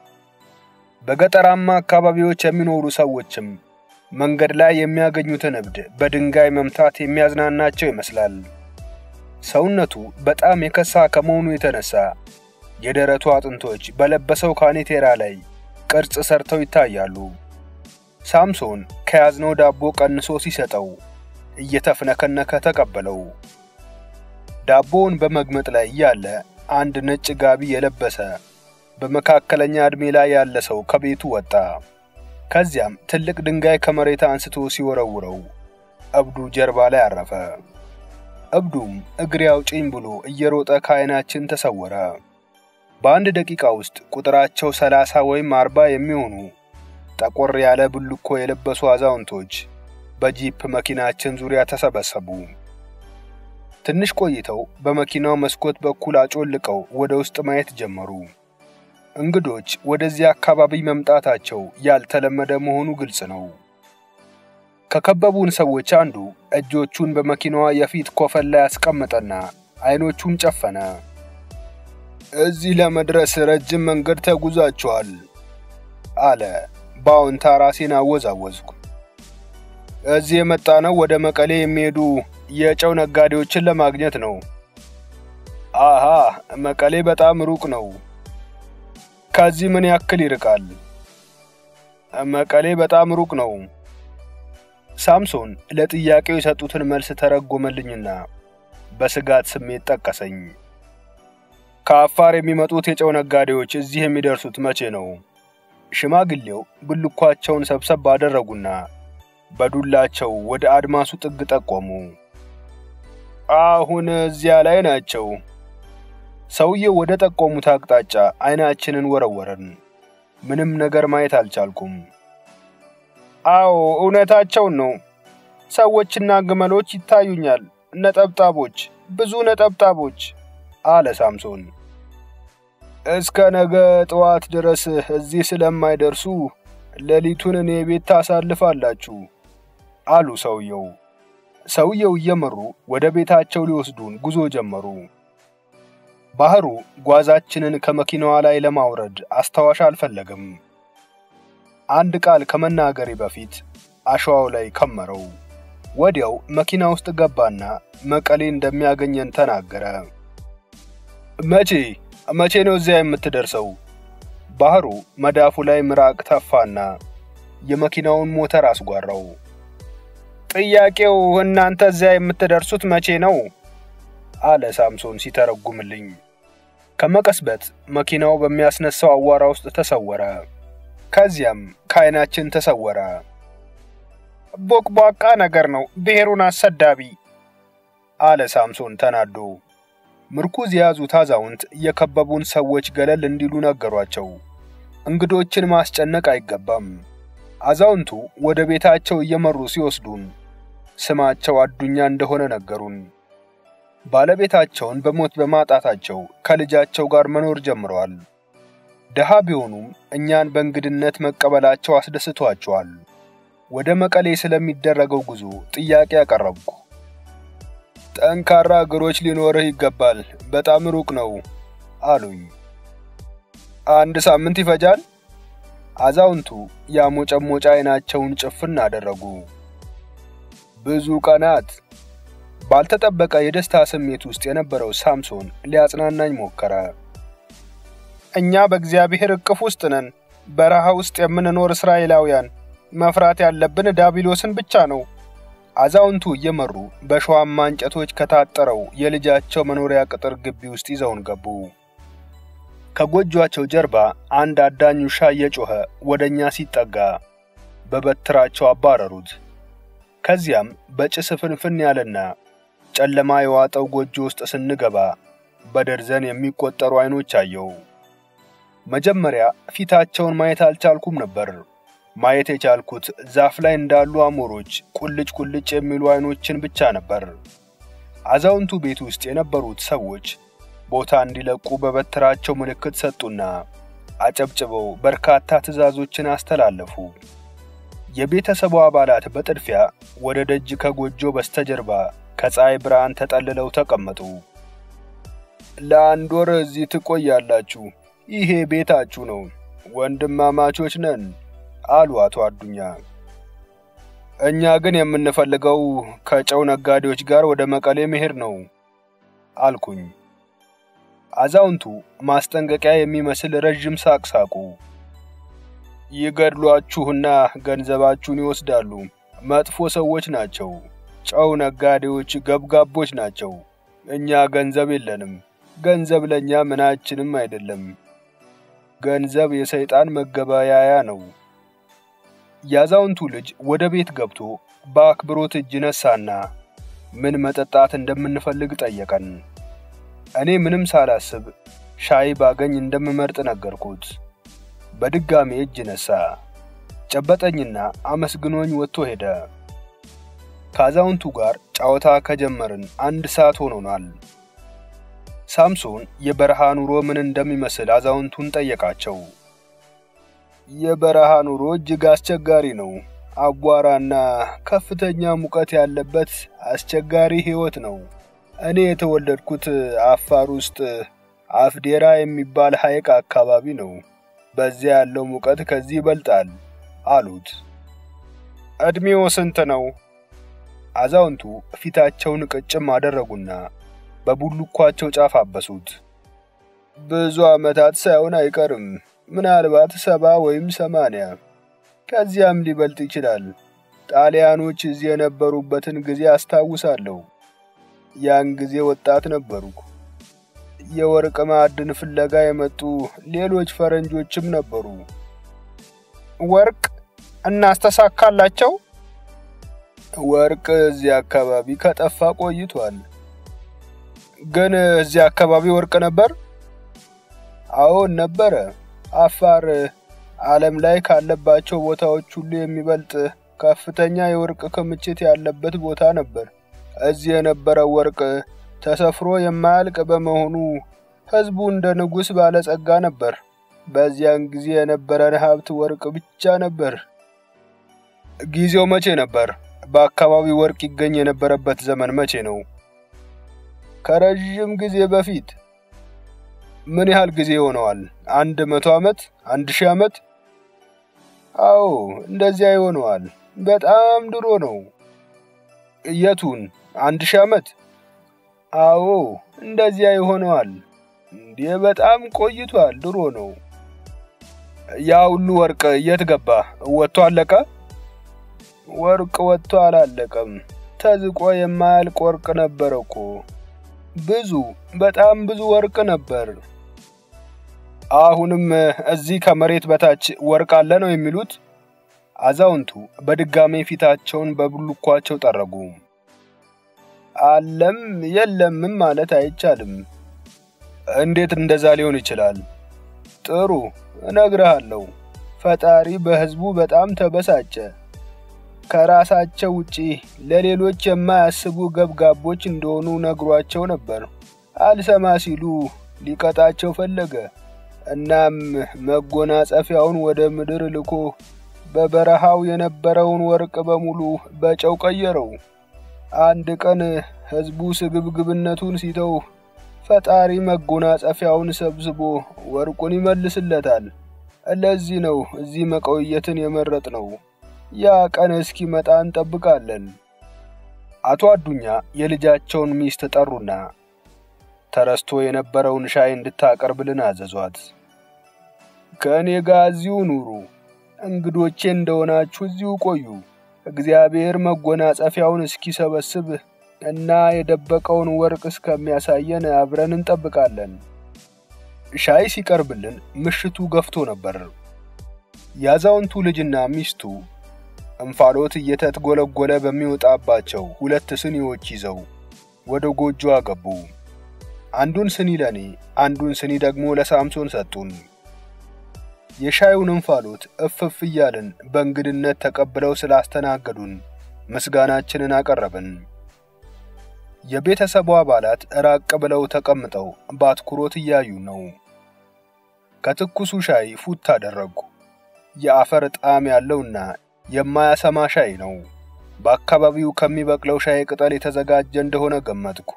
በገጠራማ አካባቢዎች የሚኖሩ ሰዎችም መንገድ ላይ የሚያገኙትን እብድ በድንጋይ መምታት የሚያዝናናቸው ይመስላል። ሰውነቱ በጣም የከሳ ከመሆኑ የተነሳ የደረቱ አጥንቶች በለበሰው ካኔቴራ ላይ ቅርጽ ሰርተው ይታያሉ። ሳምሶን ከያዝነው ዳቦ ቀንሶ ሲሰጠው እየተፍነከነከ ተቀበለው። ዳቦውን በመግመጥ ላይ ያለ አንድ ነጭ ጋቢ የለበሰ በመካከለኛ እድሜ ላይ ያለ ሰው ከቤቱ ወጣ። ከዚያም ትልቅ ድንጋይ ከመሬት አንስቶ ሲወረውረው እብዱ ጀርባ ላይ አረፈ። እብዱም እግሬ አውጪኝ ብሎ እየሮጠ ከዓይናችን ተሰወረ። በአንድ ደቂቃ ውስጥ ቁጥራቸው 30 ወይም 40 የሚሆኑ ጠቆር ያለ ብልኮ የለበሱ አዛውንቶች በጂፕ መኪናችን ዙሪያ ተሰበሰቡ። ትንሽ ቆይተው በመኪናው መስኮት በኩል አጮልቀው ወደ ውስጥ ማየት ጀመሩ። እንግዶች ወደዚያ አካባቢ መምጣታቸው ያልተለመደ መሆኑ ግልጽ ነው። ከከበቡን ሰዎች አንዱ እጆቹን በመኪናዋ የፊት ኮፈን ላይ አስቀመጠና አይኖቹን ጨፈነ። እዚህ ለመድረስ ረጅም መንገድ ተጉዛችኋል አለ። በአዎንታ ራሴን አወዛወዝኩ። እዚህ የመጣነው ወደ መቀሌ የሚሄዱ የጨው ነጋዴዎችን ለማግኘት ነው። አሃ፣ መቀሌ በጣም ሩቅ ነው። ከዚህ ምን ያክል ይርቃል? መቀሌ በጣም ሩቅ ነው። ሳምሶን ለጥያቄው የሰጡትን መልስ ተረጎመልኝና በስጋት ስሜት ጠቀሰኝ። ከአፋር የሚመጡት የጨው ነጋዴዎች እዚህ የሚደርሱት መቼ ነው? ሽማግሌው ብልኳቸውን ሰብሰብ አደረጉና በዱላቸው ወደ አድማሱ ጥግ ጠቆሙ። አሁን እዚያ ላይ ናቸው። ሰውየው ወደ ጠቆሙት አቅጣጫ አይናችንን ወረወረን። ምንም ነገር ማየት አልቻልኩም። አዎ እውነታቸውን ነው። ሰዎችና ግመሎች ይታዩኛል። ነጠብጣቦች፣ ብዙ ነጠብጣቦች አለ ሳምሶን። እስከ ነገ ጠዋት ድረስ እዚህ ስለማይደርሱ ሌሊቱን እኔ ቤት ታሳልፋላችሁ አሉ ሰውየው እየመሩ ወደ ቤታቸው ሊወስዱን ጉዞ ጀመሩ። ባህሩ ጓዛችንን ከመኪናዋ ላይ ለማውረድ አስተዋሽ አልፈለገም። አንድ ቃል ከመናገሬ በፊት አሸዋው ላይ ከመረው። ወዲያው መኪና ውስጥ ገባና መቀሌ እንደሚያገኘን ተናገረ። መቼ ነው እዚያ የምትደርሰው? ባህሩ መዳፉ ላይ ምራቅ ተፋና የመኪናውን ሞተር አስጓራው። ጥያቄው እናንተ እዚያ የምትደርሱት መቼ ነው? አለ ሳምሶን ሲተረጉምልኝ። ከመቀስበት መኪናው በሚያስነሳው አዋራ ውስጥ ተሰወረ። ከዚያም ከአይናችን ተሰወረ። ቦቅቧቃ ነገር ነው፣ ብሔሩን አሰዳቢ አለ ሳምሶን ተናዶ። ምርኩዝ የያዙት አዛውንት የከበቡን ሰዎች ገለል እንዲሉ ነገሯቸው። እንግዶችን ማስጨነቅ አይገባም። አዛውንቱ ወደ ቤታቸው እየመሩ ሲወስዱን ስማቸው አዱኛ እንደሆነ ነገሩን። ባለቤታቸውን በሞት በማጣታቸው ከልጃቸው ጋር መኖር ጀምረዋል። ደሃ ቢሆኑም እኛን በእንግድነት መቀበላቸው አስደስቷቸዋል። ወደ መቀሌ ስለሚደረገው ጉዞ ጥያቄ ያቀረብኩ። ጠንካራ እግሮች ሊኖርህ ይገባል፣ በጣም ሩቅ ነው አሉኝ። 1 ሳምንት ይፈጃል? አዛውንቱ ያሞጨሞጫ አይናቸውን ጭፍን አደረጉ። ብዙ ቀናት። ባልተጠበቀ የደስታ ስሜት ውስጥ የነበረው ሳምሶን ሊያጽናናኝ ሞከረ። እኛ በእግዚአብሔር እቅፍ ውስጥ ነን። በረሃ ውስጥ የምንኖር እስራኤላውያን መፍራት ያለብን ዳቢሎስን ብቻ ነው። አዛውንቱ እየመሩ በሸዋማ እንጨቶች ከታጠረው የልጃቸው መኖሪያ ቅጥር ግቢ ውስጥ ይዘውን ገቡ። ከጎጆአቸው ጀርባ አንድ አዳኝ ውሻ እየጮኸ ወደኛ ሲጠጋ በበትራቸው አባረሩት። ከዚያም በጭስ ፍንፍን ያለና ጨለማ የዋጠው ጎጆ ውስጥ ስንገባ በደርዘን የሚቆጠሩ አይኖች አየው። መጀመሪያ ፊታቸውን ማየት አልቻልኩም ነበር። ማየት የቻልኩት ዛፍ ላይ እንዳሉ አሞሮች ቁልጭ የሚሉ አይኖችን ብቻ ነበር። አዛውንቱ ቤት ውስጥ የነበሩት ሰዎች ቦታ እንዲለቁ በበትራቸው ምልክት ሰጡና አጨብጭበው በርካታ ትዕዛዞችን አስተላለፉ። የቤተሰቡ አባላት በጥድፊያ ወደ ደጅ ከጎጆ በስተጀርባ ከፀሐይ ብርሃን ተጠልለው ተቀመጡ። ለአንድ ወር እዚህ ትቆያላችሁ፣ ይሄ ቤታችሁ ነው፣ ወንድማማቾች ነን አሉ አቶ አዱኛ። እኛ ግን የምንፈልገው ከጨው ነጋዴዎች ጋር ወደ መቀሌ መሄድ ነው አልኩኝ። አዛውንቱ ማስጠንቀቂያ የሚመስል ረጅም ሳቅ ሳቁ። ይገድሏችሁና ገንዘባችሁን ይወስዳሉ። መጥፎ ሰዎች ናቸው። ጨው ነጋዴዎች ገብጋቦች ናቸው። እኛ ገንዘብ የለንም። ገንዘብ ለኛ ምናችንም አይደለም። ገንዘብ የሰይጣን መገበያያ ነው። ያዛውንቱ ልጅ ወደ ቤት ገብቶ በአክብሮት እጅ ነሳና ምን መጠጣት እንደምንፈልግ ጠየቀን። እኔ ምንም ሳላስብ ሻይ ባገኝ እንደምመርጥ ነገርኩት። በድጋሚ እጅ ነሳ። ጨበጠኝና አመስግኖኝ ወጥቶ ሄደ። ካዛውንቱ ጋር ጫወታ ከጀመርን 1 ሰዓት ሆኖናል። ሳምሶን የበረሃ ኑሮ ምን እንደሚመስል አዛውንቱን ጠየቃቸው። የበረሃ ኑሮ እጅግ አስቸጋሪ ነው። አቧራና ከፍተኛ ሙቀት ያለበት አስቸጋሪ ህይወት ነው። እኔ የተወለድኩት አፋር ውስጥ አፍዴራ የሚባል ሐይቅ አካባቢ ነው። በዚያ ያለው ሙቀት ከዚህ ይበልጣል አሉት። እድሜው ስንት ነው? አዛውንቱ ፊታቸውን ቅጭም አደረጉና በቡልኳቸው ጫፍ አበሱት። ብዙ ዓመታት ሳይሆን አይቀርም፣ ምናልባት 70 ወይም 80 ከዚያም ሊበልጥ ይችላል። ጣሊያኖች እዚህ የነበሩበትን ጊዜ አስታውሳለሁ። ያን ጊዜ ወጣት ነበርኩ። የወርቅ ማዕድን ፍለጋ የመጡ ሌሎች ፈረንጆችም ነበሩ። ወርቅ እናስተሳካላቸው? ወርቅ እዚህ አካባቢ ከጠፋ ቆይቷል። ግን እዚህ አካባቢ ወርቅ ነበር? አዎ ነበረ። አፋር ዓለም ላይ ካለባቸው ቦታዎች ሁሉ የሚበልጥ ከፍተኛ የወርቅ ክምችት ያለበት ቦታ ነበር። እዚህ የነበረው ወርቅ ተሰፍሮ የማያልቅ በመሆኑ ህዝቡ እንደ ንጉስ ባለጸጋ ነበር። በዚያን ጊዜ የነበረን ሀብት ወርቅ ብቻ ነበር። ጊዜው መቼ ነበር? በአካባቢው ወርቅ ይገኝ የነበረበት ዘመን መቼ ነው? ከረጅም ጊዜ በፊት። ምን ያህል ጊዜ ሆነዋል? 100 ዓመት? 1000 ዓመት? አዎ እንደዚያ ይሆነዋል። በጣም ድሮ ነው። የቱን? 1000 ዓመት? አዎ እንደዚያ ይሆነዋል። እንዴ በጣም ቆይቷል፣ ድሮ ነው። ያ ሁሉ ወርቅ የት ገባ? ወጥቶ አለቀ? ወርቅ ወጥቶ አላለቀም። ተዝቆ የማያልቅ ወርቅ ነበር እኮ። ብዙ፣ በጣም ብዙ ወርቅ ነበር። አሁንም እዚህ ከመሬት በታች ወርቅ አለ ነው የሚሉት? አዛውንቱ በድጋሜ ፊታቸውን በብልኳቸው ጠረጉ። አለም የለም ማለት አይቻልም። እንዴት እንደዛ ሊሆን ይችላል? ጥሩ እነግርሃለሁ። ፈጣሪ በህዝቡ በጣም ተበሳጨ። ከራሳቸው ውጪ ለሌሎች የማያስቡ ገብጋቦች እንደሆኑ ነግሯቸው ነበር። አልሰማ ሲሉ ሊቀጣቸው ፈለገ። እናም መጎናጸፊያውን ወደ ምድር ልኮ በበረሃው የነበረውን ወርቅ በሙሉ በጨው ቀየረው። አንድ ቀን ህዝቡ ስግብግብነቱን ሲተው ፈጣሪ መጎናጸፊያውን ሰብስቦ ወርቁን ይመልስለታል። ለዚህ ነው እዚህ መቆየትን የመረጥነው። ያ ቀን እስኪመጣ እንጠብቃለን። አቶ አዱኛ የልጃቸውን ሚስት ጠሩና ተረስቶ የነበረውን ሻይ እንድታቀርብልን አዘዟት። ከኔ ጋር እዚሁ ኑሩ፣ እንግዶቼ እንደሆናችሁ እዚሁ ቆዩ። እግዚአብሔር መጎናጸፊያውን እስኪሰበስብ እና የደበቀውን ወርቅ እስከሚያሳየን አብረን እንጠብቃለን። ሻይ ሲቀርብልን ምሽቱ ገፍቶ ነበር። ያዛውንቱ ልጅና ሚስቱ እንፋሎት እየተትጎለጎለ በሚወጣባቸው 2 ስኒዎች ይዘው ወደ ጎጆ አገቡ። አንዱን ስኒ ለኔ፣ አንዱን ስኒ ደግሞ ለሳምሶን ሰጡን። የሻዩን እንፋሎት እፍፍ እያልን በእንግድነት ተቀብለው ስላስተናገዱን ምስጋናችንን አቀረብን። የቤተሰቡ አባላት ራቅ ብለው ተቀምጠው በአትኩሮት እያዩ ነው። ከትኩሱ ሻይ ፉት አደረጉ። የአፈር ጣዕም ያለውና የማያሰማ ሻይ ነው። በአካባቢው ከሚበቅለው ሻይ ቅጠል የተዘጋጀ እንደሆነ ገመትኩ።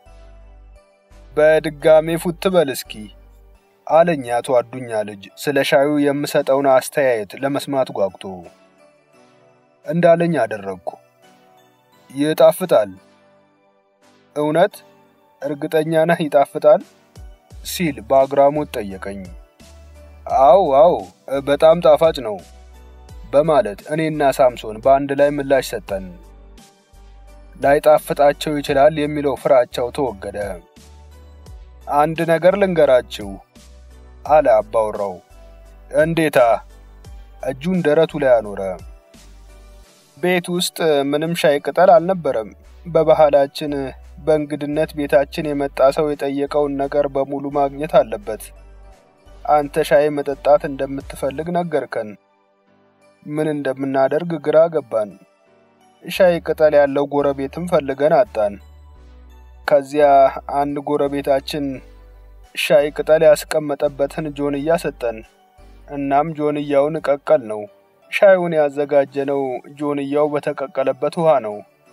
በድጋሜ ፉት በል እስኪ አለኝ አቶ አዱኛ ልጅ ስለ ሻዩ የምሰጠውን አስተያየት ለመስማት ጓጉቶ። እንዳለኝ አደረግኩ። ይጣፍጣል? እውነት እርግጠኛ ነህ ይጣፍጣል? ሲል በአግራሞት ጠየቀኝ። አዎ በጣም ጣፋጭ ነው በማለት እኔና ሳምሶን በአንድ ላይ ምላሽ ሰጠን። ላይጣፍጣቸው ይችላል የሚለው ፍራቻው ተወገደ። አንድ ነገር ልንገራችሁ አለ አባወራው። እንዴታ? እጁን ደረቱ ላይ አኖረ። ቤት ውስጥ ምንም ሻይ ቅጠል አልነበረም። በባህላችን በእንግድነት ቤታችን የመጣ ሰው የጠየቀውን ነገር በሙሉ ማግኘት አለበት። አንተ ሻይ መጠጣት እንደምትፈልግ ነገርከን። ምን እንደምናደርግ ግራ ገባን። ሻይ ቅጠል ያለው ጎረቤትም ፈልገን አጣን። ከዚያ አንድ ጎረቤታችን ሻይ ቅጠል ያስቀመጠበትን ጆንያ ሰጠን። እናም ጆንያውን ቀቀል ነው። ሻዩን ያዘጋጀነው ጆንያው በተቀቀለበት ውሃ ነው።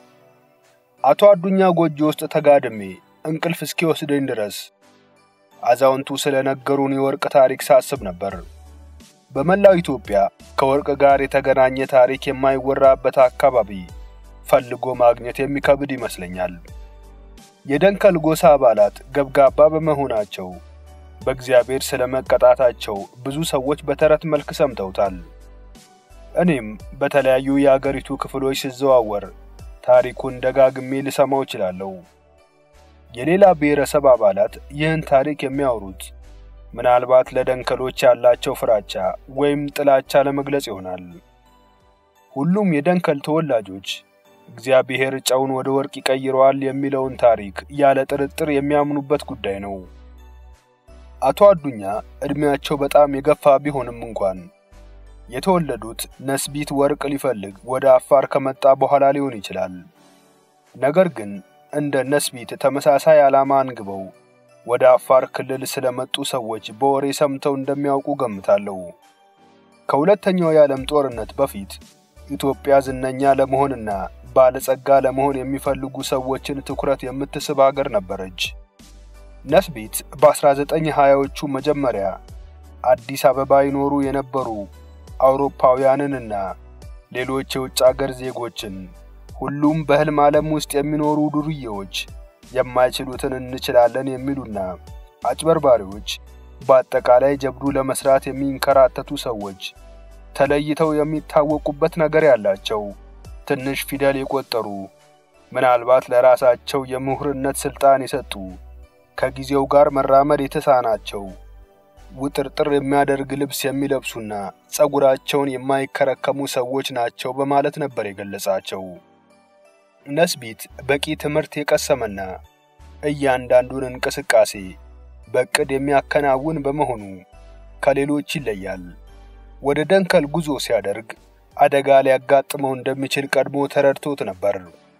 አቶ አዱኛ ጎጆ ውስጥ ተጋድሜ እንቅልፍ እስኪወስደኝ ድረስ አዛውንቱ ስለነገሩን የወርቅ ታሪክ ሳስብ ነበር። በመላው ኢትዮጵያ ከወርቅ ጋር የተገናኘ ታሪክ የማይወራበት አካባቢ ፈልጎ ማግኘት የሚከብድ ይመስለኛል። የደንከል ጎሳ አባላት ገብጋባ በመሆናቸው በእግዚአብሔር ስለመቀጣታቸው ብዙ ሰዎች በተረት መልክ ሰምተውታል። እኔም በተለያዩ የአገሪቱ ክፍሎች ሲዘዋወር ታሪኩን ደጋግሜ ልሰማው እችላለሁ። የሌላ ብሔረሰብ አባላት ይህን ታሪክ የሚያወሩት ምናልባት ለደንከሎች ያላቸው ፍራቻ ወይም ጥላቻ ለመግለጽ ይሆናል። ሁሉም የደንከል ተወላጆች እግዚአብሔር ጨውን ወደ ወርቅ ይቀይረዋል የሚለውን ታሪክ ያለ ጥርጥር የሚያምኑበት ጉዳይ ነው። አቶ አዱኛ እድሜያቸው በጣም የገፋ ቢሆንም እንኳን የተወለዱት ነስቢት ወርቅ ሊፈልግ ወደ አፋር ከመጣ በኋላ ሊሆን ይችላል። ነገር ግን እንደ ነስቢት ተመሳሳይ ዓላማ አንግበው ወደ አፋር ክልል ስለመጡ ሰዎች በወሬ ሰምተው እንደሚያውቁ ገምታለሁ። ከሁለተኛው የዓለም ጦርነት በፊት ኢትዮጵያ ዝነኛ ለመሆንና ባለጸጋ ለመሆን የሚፈልጉ ሰዎችን ትኩረት የምትስብ ሀገር ነበረች። ነስቢት በ1920ዎቹ መጀመሪያ አዲስ አበባ ይኖሩ የነበሩ አውሮፓውያንንና ሌሎች የውጭ ሀገር ዜጎችን ሁሉም በህልም ዓለም ውስጥ የሚኖሩ ዱርዬዎች የማይችሉትን እንችላለን የሚሉና አጭበርባሪዎች በአጠቃላይ ጀብዱ ለመስራት የሚንከራተቱ ሰዎች ተለይተው የሚታወቁበት ነገር ያላቸው ትንሽ ፊደል የቆጠሩ ምናልባት ለራሳቸው የምሁርነት ስልጣን የሰጡ ከጊዜው ጋር መራመድ የተሳናቸው ውጥርጥር የሚያደርግ ልብስ የሚለብሱና ጸጉራቸውን የማይከረከሙ ሰዎች ናቸው በማለት ነበር የገለጻቸው። ነስቢት በቂ ትምህርት የቀሰመና እያንዳንዱን እንቅስቃሴ በቅድ የሚያከናውን በመሆኑ ከሌሎች ይለያል። ወደ ደንከል ጉዞ ሲያደርግ አደጋ ሊያጋጥመው እንደሚችል ቀድሞ ተረድቶት ነበር።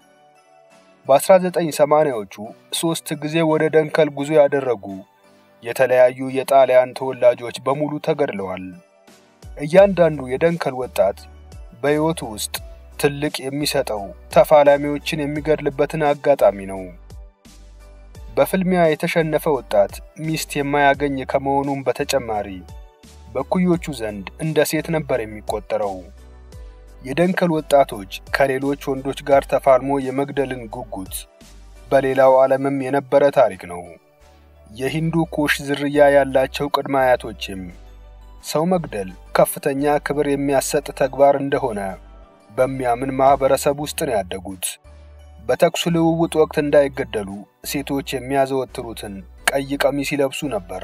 በ1980ዎቹ 3 ጊዜ ወደ ደንከል ጉዞ ያደረጉ የተለያዩ የጣሊያን ተወላጆች በሙሉ ተገድለዋል። እያንዳንዱ የደንከል ወጣት በሕይወቱ ውስጥ ትልቅ የሚሰጠው ተፋላሚዎችን የሚገድልበትን አጋጣሚ ነው። በፍልሚያ የተሸነፈ ወጣት ሚስት የማያገኝ ከመሆኑም በተጨማሪ በኩዮቹ ዘንድ እንደ ሴት ነበር የሚቆጠረው። የደንከል ወጣቶች ከሌሎች ወንዶች ጋር ተፋልሞ የመግደልን ጉጉት በሌላው ዓለምም የነበረ ታሪክ ነው። የሂንዱ ኩሽ ዝርያ ያላቸው ቅድመ አያቶችም ሰው መግደል ከፍተኛ ክብር የሚያሰጥ ተግባር እንደሆነ በሚያምን ማህበረሰብ ውስጥ ነው ያደጉት። በተኩስ ልውውጥ ወቅት እንዳይገደሉ ሴቶች የሚያዘወትሩትን ቀይ ቀሚስ ይለብሱ ነበር።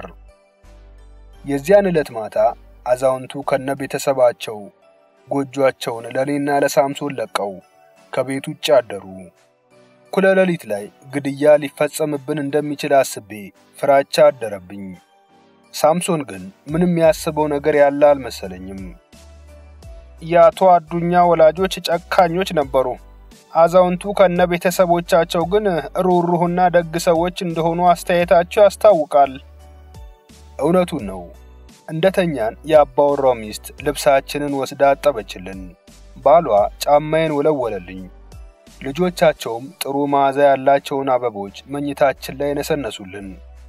የዚያን ዕለት ማታ አዛውንቱ ከነቤተሰባቸው ጎጆአቸውን ለኔና ለሳምሶን ለቀው ከቤት ውጭ አደሩ። እኩለ ሌሊት ላይ ግድያ ሊፈጸምብን እንደሚችል አስቤ ፍራቻ አደረብኝ። ሳምሶን ግን ምንም ያስበው ነገር ያለ አልመሰለኝም። የአቶ አዱኛ ወላጆች ጨካኞች ነበሩ። አዛውንቱ ከነቤተሰቦቻቸው ግን ሩሩህና ደግ ሰዎች እንደሆኑ አስተያየታቸው ያስታውቃል። እውነቱን ነው። እንደተኛን የአባወራው ሚስት ልብሳችንን ወስዳ አጠበችልን። ባሏ ጫማዬን ወለወለልኝ። ልጆቻቸውም ጥሩ መዓዛ ያላቸውን አበቦች መኝታችን ላይ ነሰነሱልን።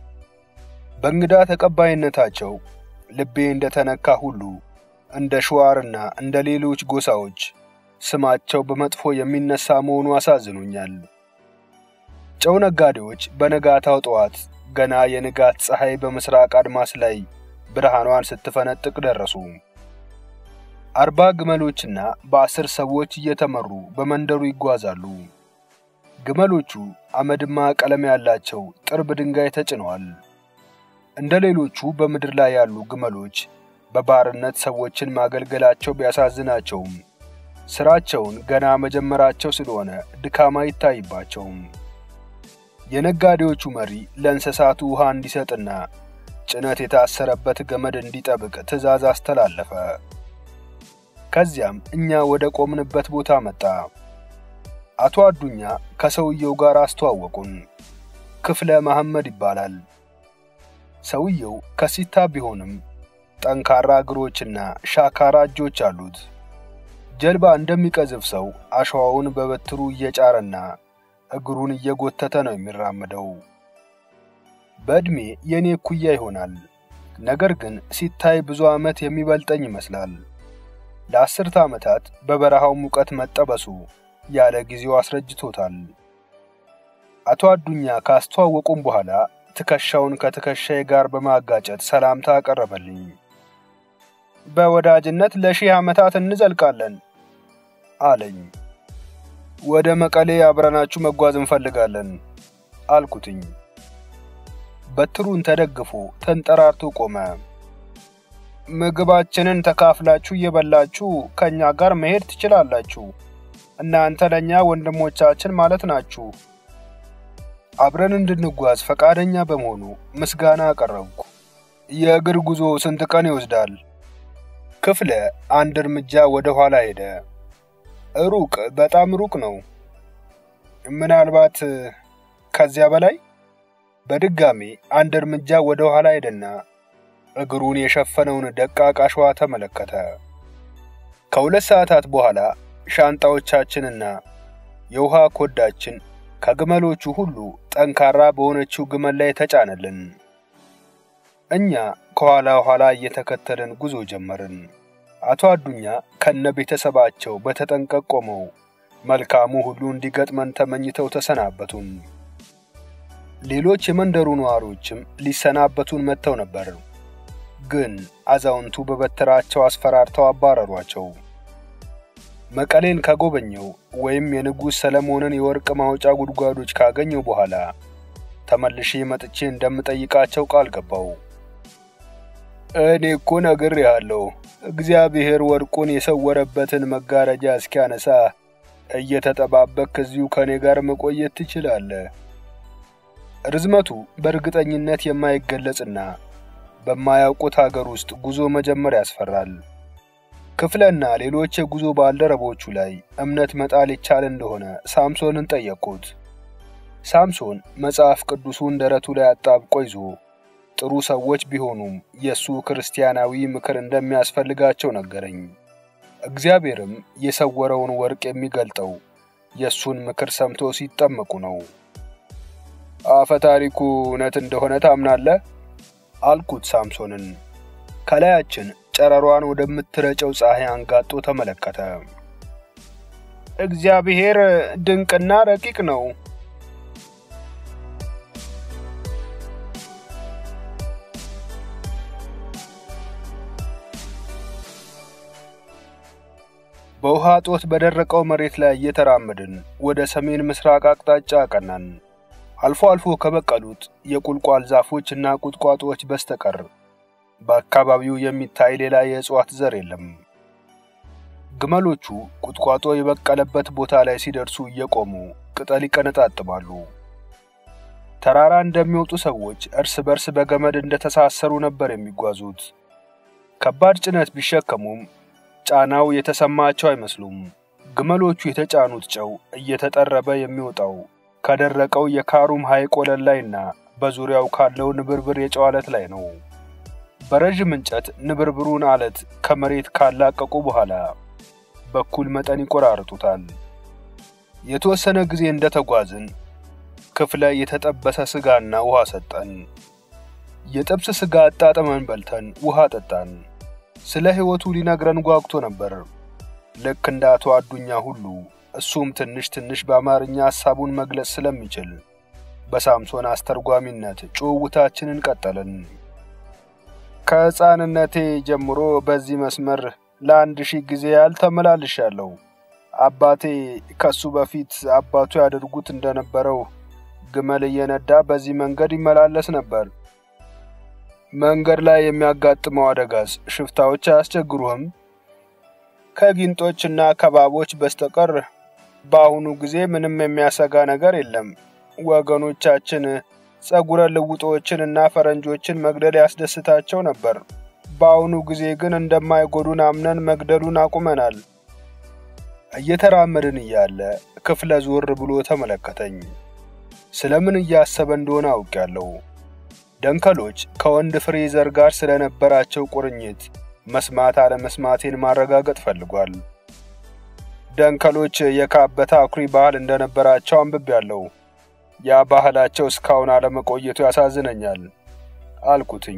በእንግዳ ተቀባይነታቸው ልቤ እንደተነካ ሁሉ እንደ ሸዋርና እንደ ሌሎች ጎሳዎች ስማቸው በመጥፎ የሚነሳ መሆኑ አሳዝኖኛል። ጨው ነጋዴዎች በነጋታው ጠዋት ገና የንጋት ፀሐይ በመስራቅ አድማስ ላይ ብርሃኗን ስትፈነጥቅ ደረሱ። 40 ግመሎችና በ10 ሰዎች እየተመሩ በመንደሩ ይጓዛሉ። ግመሎቹ አመድማ ቀለም ያላቸው ጥርብ ድንጋይ ተጭነዋል። እንደ ሌሎቹ በምድር ላይ ያሉ ግመሎች በባርነት ሰዎችን ማገልገላቸው ቢያሳዝናቸውም ስራቸውን ገና መጀመራቸው ስለሆነ ድካም አይታይባቸውም። የነጋዴዎቹ መሪ ለእንስሳቱ ውሃ እንዲሰጥና ጭነት የታሰረበት ገመድ እንዲጠብቅ ትዕዛዝ አስተላለፈ። ከዚያም እኛ ወደ ቆምንበት ቦታ መጣ። አቶ አዱኛ ከሰውየው ጋር አስተዋወቁን። ክፍለ መሐመድ ይባላል። ሰውየው ከሲታ ቢሆንም ጠንካራ እግሮችና ሻካራ እጆች አሉት። ጀልባ እንደሚቀዝፍ ሰው አሸዋውን በበትሩ እየጫረና እግሩን እየጎተተ ነው የሚራመደው። በእድሜ የኔ ኩያ ይሆናል፣ ነገር ግን ሲታይ ብዙ ዓመት የሚበልጠኝ ይመስላል። ለ10 ዓመታት በበረሃው ሙቀት መጠበሱ ያለ ጊዜው አስረጅቶታል። አቶ አዱኛ ካስተዋወቁም በኋላ ትከሻውን ከትከሻዬ ጋር በማጋጨት ሰላምታ አቀረበልኝ። በወዳጅነት ለ1000 ዓመታት እንዘልቃለን አለኝ። ወደ መቀሌ አብረናችሁ መጓዝ እንፈልጋለን አልኩትኝ። በትሩን ተደግፎ ተንጠራርቶ ቆመ። ምግባችንን ተካፍላችሁ እየበላችሁ ከኛ ጋር መሄድ ትችላላችሁ። እናንተ ለኛ ወንድሞቻችን ማለት ናችሁ። አብረን እንድንጓዝ ፈቃደኛ በመሆኑ ምስጋና አቀረብኩ። የእግር ጉዞ ስንት ቀን ይወስዳል? ክፍለ አንድ እርምጃ ወደ ኋላ ሄደ። ሩቅ፣ በጣም ሩቅ ነው። ምናልባት ከዚያ በላይ? በድጋሚ አንድ እርምጃ ወደ ኋላ ሄደና እግሩን የሸፈነውን ደቃቅ አሸዋ ተመለከተ። ከ2 ሰዓታት በኋላ ሻንጣዎቻችንና የውሃ ኮዳችን ከግመሎቹ ሁሉ ጠንካራ በሆነችው ግመል ላይ ተጫነልን። እኛ ከኋላ እየተከተልን ጉዞ ጀመርን። አቶ አዱኛ ከነ ቤተሰባቸው በተጠንቀቅ ቆመው መልካሙ ሁሉ እንዲገጥመን ተመኝተው ተሰናበቱን። ሌሎች የመንደሩ ነዋሪዎችም ሊሰናበቱን መጥተው ነበር፣ ግን አዛውንቱ በበትራቸው አስፈራርተው አባረሯቸው። መቀሌን ከጎበኘው ወይም የንጉሥ ሰለሞንን የወርቅ ማውጫ ጉድጓዶች ካገኘው በኋላ ተመልሼ መጥቼ እንደምጠይቃቸው ቃል ገባው። እኔ እኮ ነግሬሃለሁ፣ እግዚአብሔር ወርቁን የሰወረበትን መጋረጃ እስኪያነሳ እየተጠባበቅክ እዚሁ ከኔ ጋር መቆየት ትችላለህ። ርዝመቱ በእርግጠኝነት የማይገለጽና በማያውቁት ሀገር ውስጥ ጉዞ መጀመር ያስፈራል። ክፍለና ሌሎች የጉዞ ባልደረቦቹ ላይ እምነት መጣል ይቻል እንደሆነ ሳምሶንን ጠየቁት። ሳምሶን መጽሐፍ ቅዱሱን ደረቱ ላይ አጣብቆ ይዞ ጥሩ ሰዎች ቢሆኑም የሱ ክርስቲያናዊ ምክር እንደሚያስፈልጋቸው ነገረኝ። እግዚአብሔርም የሰወረውን ወርቅ የሚገልጠው የሱን ምክር ሰምቶ ሲጠመቁ ነው። አፈ ታሪኩ እውነት እንደሆነ ታምናለህ? አልኩት ሳምሶንን። ከላያችን ጨረሯን ወደምትረጨው ፀሐይ አንጋጦ ተመለከተ። እግዚአብሔር ድንቅና ረቂቅ ነው። በውሃ ጦት በደረቀው መሬት ላይ እየተራመድን ወደ ሰሜን ምስራቅ አቅጣጫ አቀናን። አልፎ አልፎ ከበቀሉት የቁልቋል ዛፎችና ቁጥቋጦዎች በስተቀር በአካባቢው የሚታይ ሌላ የእጽዋት ዘር የለም። ግመሎቹ ቁጥቋጦ የበቀለበት ቦታ ላይ ሲደርሱ እየቆሙ ቅጠል ይቀነጣጥባሉ። ተራራ እንደሚወጡ ሰዎች እርስ በርስ በገመድ እንደተሳሰሩ ነበር የሚጓዙት። ከባድ ጭነት ቢሸከሙም ጫናው የተሰማቸው አይመስሉም። ግመሎቹ የተጫኑት ጨው እየተጠረበ የሚወጣው ከደረቀው የካሩም ሐይቅ ወለል ላይና በዙሪያው ካለው ንብርብር የጨው አለት ላይ ነው። በረጅም እንጨት ንብርብሩን አለት ከመሬት ካላቀቁ በኋላ በኩል መጠን ይቆራርጡታል። የተወሰነ ጊዜ እንደተጓዝን ክፍለ የተጠበሰ ስጋና ውሃ ሰጠን። የጥብስ ስጋ አጣጥመን በልተን ውሃ ጠጣን። ስለ ሕይወቱ ሊነግረን ጓጉቶ ነበር። ልክ እንደ አቶ አዱኛ ሁሉ እሱም ትንሽ በአማርኛ ሐሳቡን መግለጽ ስለሚችል በሳምሶን አስተርጓሚነት ጭውውታችንን ቀጠልን። ከሕፃንነቴ ጀምሮ በዚህ መስመር ለ1000 ጊዜ ተመላልሻለሁ። አባቴ ከሱ በፊት አባቱ ያደርጉት እንደነበረው ግመል እየነዳ በዚህ መንገድ ይመላለስ ነበር። መንገድ ላይ የሚያጋጥመው አደጋስ ሽፍታዎች አያስቸግሩህም? ከጊንጦችና ከባቦች በስተቀር በአሁኑ ጊዜ ምንም የሚያሰጋ ነገር የለም። ወገኖቻችን ጸጉረ ልውጦችንና ፈረንጆችን መግደል ያስደስታቸው ነበር። በአሁኑ ጊዜ ግን እንደማይጎዱን አምነን መግደሉን አቁመናል። እየተራመድን እያለ ክፍለ ዞር ብሎ ተመለከተኝ። ስለምን እያሰበ እንደሆነ አውቄያለሁ። ደንከሎች ከወንድ ፍሬዘር ጋር ስለነበራቸው ቁርኝት መስማት አለመስማቴን ማረጋገጥ ፈልጓል። ደንከሎች የካበተ አኩሪ ባህል እንደነበራቸው አንብቤያለሁ። ያ ባህላቸው እስካሁን አለመቆየቱ ያሳዝነኛል አልኩትኝ።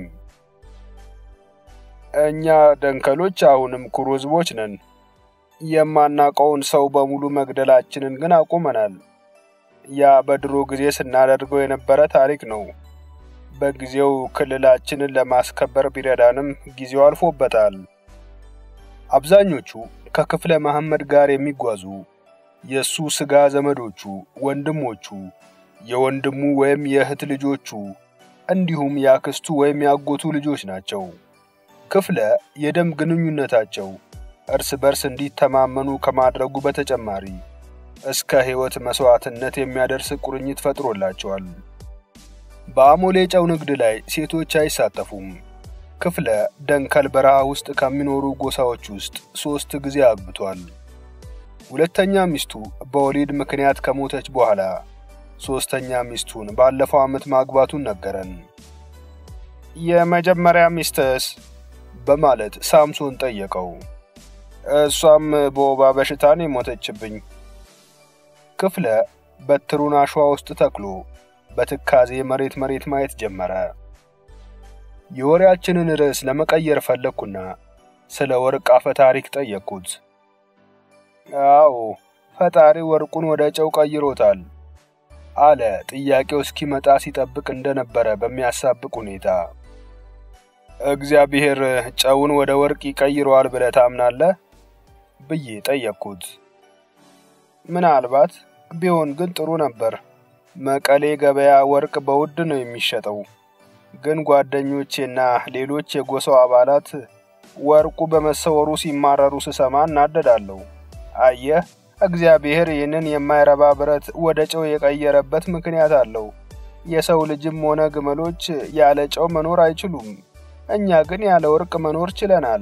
እኛ ደንከሎች አሁንም ኩሩ ሕዝቦች ነን። የማናውቀውን ሰው በሙሉ መግደላችንን ግን አቁመናል። ያ በድሮ ጊዜ ስናደርገው የነበረ ታሪክ ነው። በጊዜው ክልላችንን ለማስከበር ቢረዳንም ጊዜው አልፎበታል። አብዛኞቹ ከክፍለ መሐመድ ጋር የሚጓዙ የሱ ስጋ ዘመዶቹ፣ ወንድሞቹ፣ የወንድሙ ወይም የእህት ልጆቹ እንዲሁም ያክስቱ ወይም ያጎቱ ልጆች ናቸው። ክፍለ የደም ግንኙነታቸው እርስ በርስ እንዲተማመኑ ከማድረጉ በተጨማሪ እስከ ሕይወት መስዋዕትነት የሚያደርስ ቁርኝት ፈጥሮላቸዋል። በአሞሌ ጨው ንግድ ላይ ሴቶች አይሳተፉም። ክፍለ ደንከል በረሃ ውስጥ ከሚኖሩ ጎሳዎች ውስጥ 3 ጊዜ አግብቷል። ሁለተኛ ሚስቱ በወሊድ ምክንያት ከሞተች በኋላ ሶስተኛ ሚስቱን ባለፈው ዓመት ማግባቱን ነገረን። የመጀመሪያ ሚስትስ በማለት ሳምሶን ጠየቀው። እሷም በወባ በሽታ ነው የሞተችብኝ። ክፍለ በትሩን አሸዋ ውስጥ ተክሎ በትካዜ መሬት ማየት ጀመረ። የወሬያችንን ርዕስ ለመቀየር ፈለኩና ስለ ወርቅ አፈ ታሪክ ጠየቅኩት። አዎ ፈጣሪ ወርቁን ወደ ጨው ቀይሮታል አለ ጥያቄው እስኪመጣ ሲጠብቅ እንደነበረ በሚያሳብቅ ሁኔታ። እግዚአብሔር ጨውን ወደ ወርቅ ይቀይረዋል ብለህ ታምናለህ ብዬ ጠየቅኩት። ምናልባት ቢሆን ግን ጥሩ ነበር። መቀሌ ገበያ ወርቅ በውድ ነው የሚሸጠው። ግን ጓደኞቼና ሌሎች የጎሳው አባላት ወርቁ በመሰወሩ ሲማረሩ ስሰማ እናደዳለሁ። አየህ እግዚአብሔር ይህንን የማይረባ ብረት ወደ ጨው የቀየረበት ምክንያት አለው። የሰው ልጅም ሆነ ግመሎች ያለ ጨው መኖር አይችሉም። እኛ ግን ያለ ወርቅ መኖር ችለናል።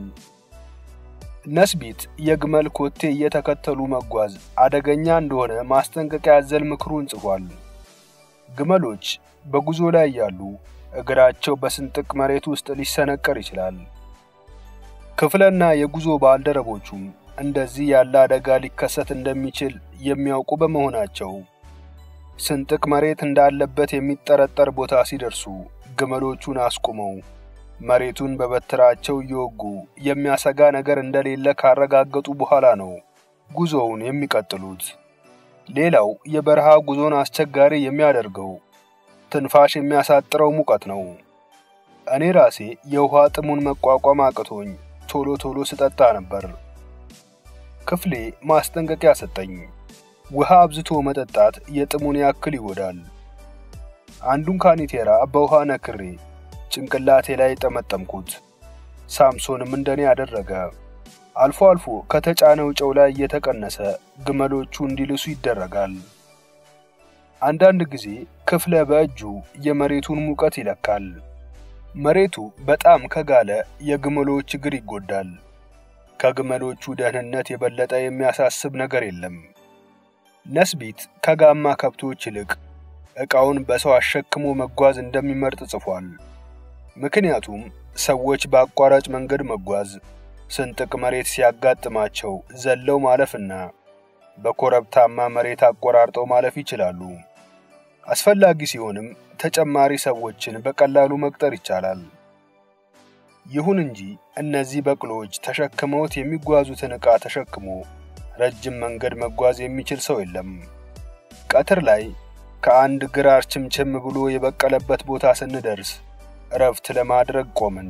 ነስቢት የግመል ኮቴ እየተከተሉ መጓዝ አደገኛ እንደሆነ ማስጠንቀቂያ ያዘለ ምክሩን ጽፏል። ግመሎች በጉዞ ላይ ያሉ እግራቸው በስንጥቅ መሬት ውስጥ ሊሰነቀር ይችላል። ክፍለና የጉዞ ባልደረቦቹም እንደዚህ ያለ አደጋ ሊከሰት እንደሚችል የሚያውቁ በመሆናቸው ስንጥቅ መሬት እንዳለበት የሚጠረጠር ቦታ ሲደርሱ ግመሎቹን አስቆመው መሬቱን በበትራቸው እየወጉ የሚያሰጋ ነገር እንደሌለ ካረጋገጡ በኋላ ነው ጉዞውን የሚቀጥሉት። ሌላው የበረሃ ጉዞን አስቸጋሪ የሚያደርገው ትንፋሽ የሚያሳጥረው ሙቀት ነው። እኔ ራሴ የውሃ ጥሙን መቋቋም አቅቶኝ ቶሎ ስጠጣ ነበር። ክፍሌ ማስጠንቀቂያ ሰጠኝ። ውሃ አብዝቶ መጠጣት የጥሙን ያክል ይጎዳል። አንዱን ካኒቴራ በውሃ ነክሬ ጭንቅላቴ ላይ ጠመጠምኩት። ሳምሶንም እንደኔ ያደረገ። አልፎ አልፎ ከተጫነው ጨው ላይ እየተቀነሰ ግመሎቹ እንዲልሱ ይደረጋል። አንዳንድ ጊዜ ክፍለ በእጁ የመሬቱን ሙቀት ይለካል። መሬቱ በጣም ከጋለ የግመሎች እግር ይጎዳል። ከግመሎቹ ደህንነት የበለጠ የሚያሳስብ ነገር የለም። ነስቢት ከጋማ ከብቶች ይልቅ ዕቃውን በሰው አሸክሞ መጓዝ እንደሚመርጥ ጽፏል። ምክንያቱም ሰዎች በአቋራጭ መንገድ መጓዝ ስንጥቅ መሬት ሲያጋጥማቸው ዘለው ማለፍና በኮረብታማ መሬት አቆራርጠው ማለፍ ይችላሉ። አስፈላጊ ሲሆንም ተጨማሪ ሰዎችን በቀላሉ መቅጠር ይቻላል። ይሁን እንጂ እነዚህ በቅሎች ተሸክመውት የሚጓዙትን ዕቃ ተሸክሞ ረጅም መንገድ መጓዝ የሚችል ሰው የለም። ቀትር ላይ ከአንድ ግራር ችምችም ብሎ የበቀለበት ቦታ ስንደርስ ረፍት ለማድረግ ቆምን።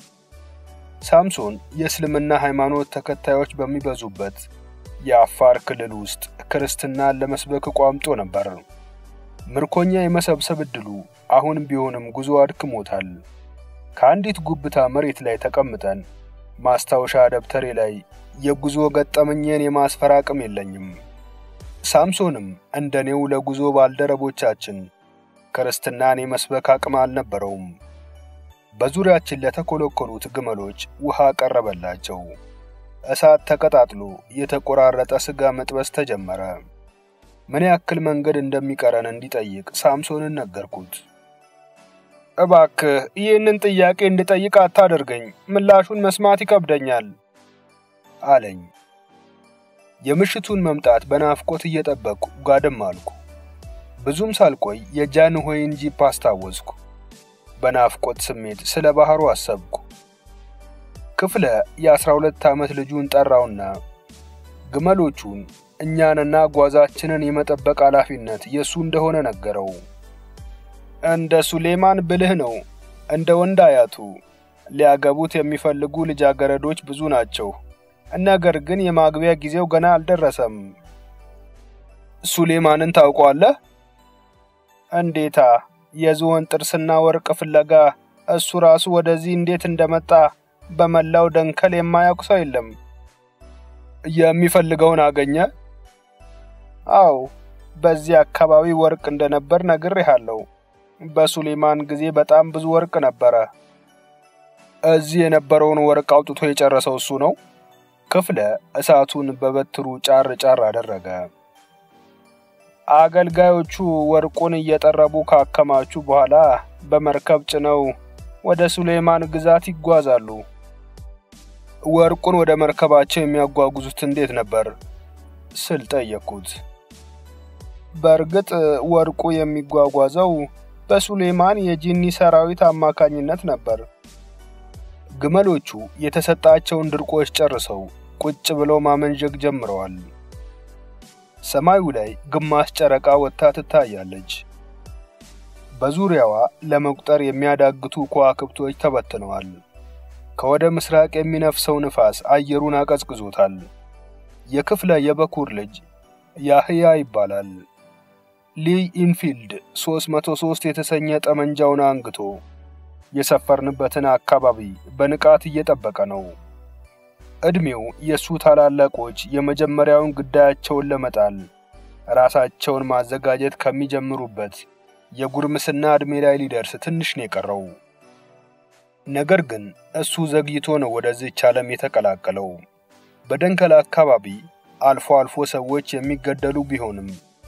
ሳምሶን የእስልምና ሃይማኖት ተከታዮች በሚበዙበት የአፋር ክልል ውስጥ ክርስትናን ለመስበክ ቋምጦ ነበር። ምርኮኛ የመሰብሰብ ዕድሉ አሁን ቢሆንም ጉዞ አድክሞታል። ከአንዲት ጉብታ መሬት ላይ ተቀምጠን ማስታወሻ ደብተሬ ላይ የጉዞ ገጠመኝን የማስፈር አቅም የለኝም። ሳምሶንም እንደኔው ለጉዞ ባልደረቦቻችን ክርስትናን የመስበክ አቅም አልነበረውም። በዙሪያችን ለተኮለኮሉት ግመሎች ውሃ ቀረበላቸው። እሳት ተቀጣጥሎ የተቆራረጠ ስጋ መጥበስ ተጀመረ። ምን ያክል መንገድ እንደሚቀረን እንዲጠይቅ ሳምሶንን ነገርኩት። እባክህ ይህንን ጥያቄ እንድጠይቅ አታደርገኝ፣ ምላሹን መስማት ይከብደኛል አለኝ። የምሽቱን መምጣት በናፍቆት እየጠበቅኩ ጋደም አልኩ። ብዙም ሳልቆይ የጃንሆይን ጂፕ አስታወስኩ። በናፍቆት ስሜት ስለ ባህሩ አሰብኩ። ክፍለ የ12 ዓመት ልጁን ጠራውና ግመሎቹን እኛንና ጓዛችንን የመጠበቅ ኃላፊነት የሱ እንደሆነ ነገረው። እንደ ሱሌማን ብልህ ነው፣ እንደ ወንድ አያቱ ሊያገቡት የሚፈልጉ ልጃገረዶች ብዙ ናቸው። ነገር ግን የማግቢያ ጊዜው ገና አልደረሰም። ሱሌማንን ታውቀዋለህ? እንዴታ፣ የዝሆን ጥርስና ወርቅ ፍለጋ እሱ ራሱ ወደዚህ እንዴት እንደመጣ በመላው ደንከል የማያውቅ ሰው የለም። የሚፈልገውን አገኘ? አዎ፣ በዚህ አካባቢ ወርቅ እንደነበር ነግሬሃለሁ። በሱሌማን ጊዜ በጣም ብዙ ወርቅ ነበረ። እዚህ የነበረውን ወርቅ አውጥቶ የጨረሰው እሱ ነው። ክፍለ እሳቱን በበትሩ ጫር ጫር አደረገ። አገልጋዮቹ ወርቁን እየጠረቡ ካከማቹ በኋላ በመርከብ ጭነው ወደ ሱሌማን ግዛት ይጓዛሉ። ወርቁን ወደ መርከባቸው የሚያጓጉዙት እንዴት ነበር ስል ጠየቅኩት። በእርግጥ ወርቁ የሚጓጓዘው በሱሌማን የጂኒ ሰራዊት አማካኝነት ነበር። ግመሎቹ የተሰጣቸውን ድርቆሽ ጨርሰው ቁጭ ብለው ማመንጀግ ጀምረዋል። ሰማዩ ላይ ግማሽ ጨረቃ ወጥታ ትታያለች። በዙሪያዋ ለመቁጠር የሚያዳግቱ ከዋክብቶች ተበትነዋል። ከወደ ምስራቅ የሚነፍሰው ንፋስ አየሩን አቀዝቅዞታል። የክፍለ የበኩር ልጅ ያህያ ይባላል። ሊ ኢንፊልድ 303 የተሰኘ ጠመንጃውን አንግቶ የሰፈርንበትን አካባቢ በንቃት እየጠበቀ ነው። እድሜው የሱ ታላላቆች የመጀመሪያውን ግዳያቸውን ለመጣል ራሳቸውን ማዘጋጀት ከሚጀምሩበት የጉርምስና እድሜ ላይ ሊደርስ ትንሽ ነው የቀረው። ነገር ግን እሱ ዘግይቶ ነው ወደዚህ ዓለም የተቀላቀለው። በደንከል አካባቢ አልፎ አልፎ ሰዎች የሚገደሉ ቢሆንም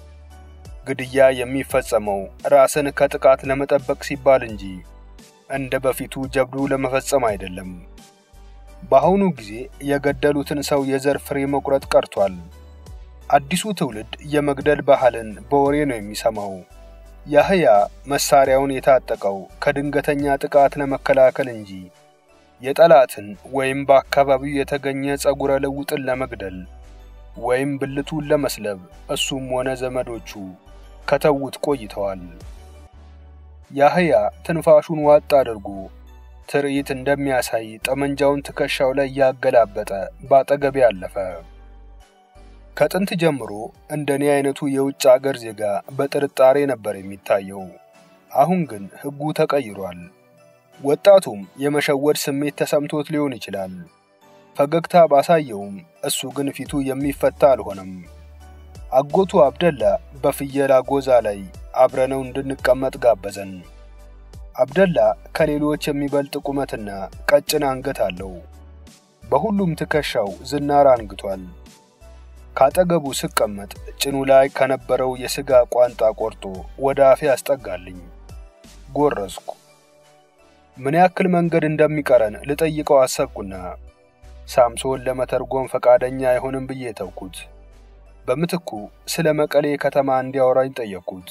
ግድያ የሚፈጸመው ራስን ከጥቃት ለመጠበቅ ሲባል እንጂ እንደ በፊቱ ጀብዱ ለመፈጸም አይደለም። በአሁኑ ጊዜ የገደሉትን ሰው የዘር ፍሬ መቁረጥ ቀርቷል። አዲሱ ትውልድ የመግደል ባህልን በወሬ ነው የሚሰማው። ያህያ መሳሪያውን የታጠቀው ከድንገተኛ ጥቃት ለመከላከል እንጂ የጠላትን ወይም በአካባቢው የተገኘ ጸጉረ ልውጥን ለመግደል ወይም ብልቱን ለመስለብ እሱም ሆነ ዘመዶቹ ከተውት ቆይተዋል። ያህያ ትንፋሹን ዋጥ አድርጎ ትርኢት እንደሚያሳይ ጠመንጃውን ትከሻው ላይ ያገላበጠ ባጠገቤ አለፈ። ከጥንት ጀምሮ እንደኔ አይነቱ የውጭ አገር ዜጋ በጥርጣሬ ነበር የሚታየው። አሁን ግን ሕጉ ተቀይሯል። ወጣቱም የመሸወድ ስሜት ተሰምቶት ሊሆን ይችላል። ፈገግታ ባሳየውም እሱ ግን ፊቱ የሚፈታ አልሆነም። አጎቱ አብደላ በፍየል አጎዛ ላይ አብረነው እንድንቀመጥ ጋበዘን። አብደላ ከሌሎች የሚበልጥ ቁመትና ቀጭን አንገት አለው። በሁሉም ትከሻው ዝናር አንግቷል። ካጠገቡ ስቀመጥ ጭኑ ላይ ከነበረው የስጋ ቋንጣ ቆርጦ ወደ አፌ አስጠጋልኝ። ጎረስኩ። ምን ያክል መንገድ እንደሚቀረን ልጠይቀው አሰብኩና ሳምሶን ለመተርጎም ፈቃደኛ አይሆንም ብዬ ተውኩት። በምትኩ ስለ መቀሌ ከተማ እንዲያወራኝ ጠየቅኩት።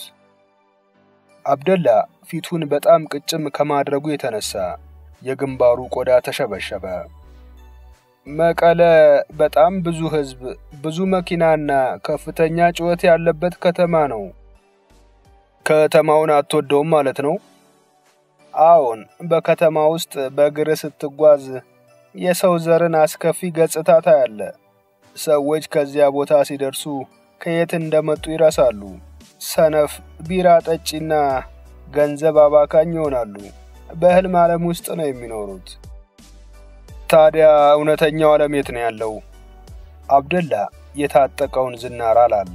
አብደላ ፊቱን በጣም ቅጭም ከማድረጉ የተነሳ የግንባሩ ቆዳ ተሸበሸበ። መቀለ በጣም ብዙ ህዝብ፣ ብዙ መኪናና ከፍተኛ ጩኸት ያለበት ከተማ ነው። ከተማውን አትወደውም ማለት ነው? አዎን፣ በከተማ ውስጥ በእግር ስትጓዝ የሰው ዘርን አስከፊ ገጽታ ታያለ። ሰዎች ከዚያ ቦታ ሲደርሱ ከየት እንደመጡ ይረሳሉ። ሰነፍ፣ ቢራ ጠጪና ገንዘብ አባካኝ ይሆናሉ። በህልም ዓለም ውስጥ ነው የሚኖሩት። ታዲያ እውነተኛው ዓለም የት ነው ያለው? አብደላ የታጠቀውን ዝናር አላላ።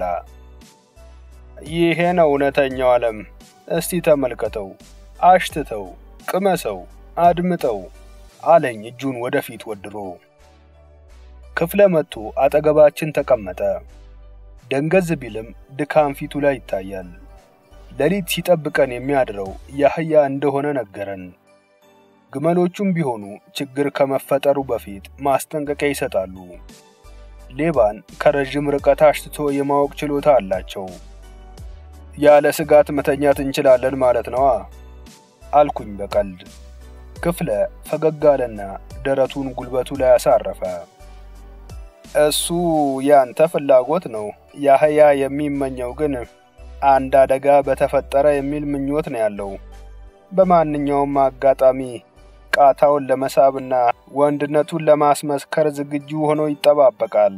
ይሄ ነው እውነተኛው ዓለም። እስቲ ተመልከተው፣ አሽትተው፣ ቅመሰው፣ አድምጠው አለኝ እጁን ወደፊት ወድሮ። ክፍለ መጥቶ አጠገባችን ተቀመጠ። ደንገዝ ቢልም ድካም ፊቱ ላይ ይታያል። ሌሊት ሲጠብቀን የሚያድረው ያህያ እንደሆነ ነገረን። ግመሎቹም ቢሆኑ ችግር ከመፈጠሩ በፊት ማስጠንቀቂያ ይሰጣሉ። ሌባን ከረጅም ርቀት አሽትቶ የማወቅ ችሎታ አላቸው። ያለ ስጋት መተኛት እንችላለን ማለት ነው አልኩኝ በቀልድ። ክፍለ ፈገግ አለና ደረቱን ጉልበቱ ላይ አሳረፈ። እሱ ያንተ ፍላጎት ነው። ያህያ የሚመኘው ግን አንድ አደጋ በተፈጠረ የሚል ምኞት ነው ያለው። በማንኛውም አጋጣሚ ቃታውን ለመሳብና ወንድነቱን ለማስመስከር ዝግጁ ሆኖ ይጠባበቃል።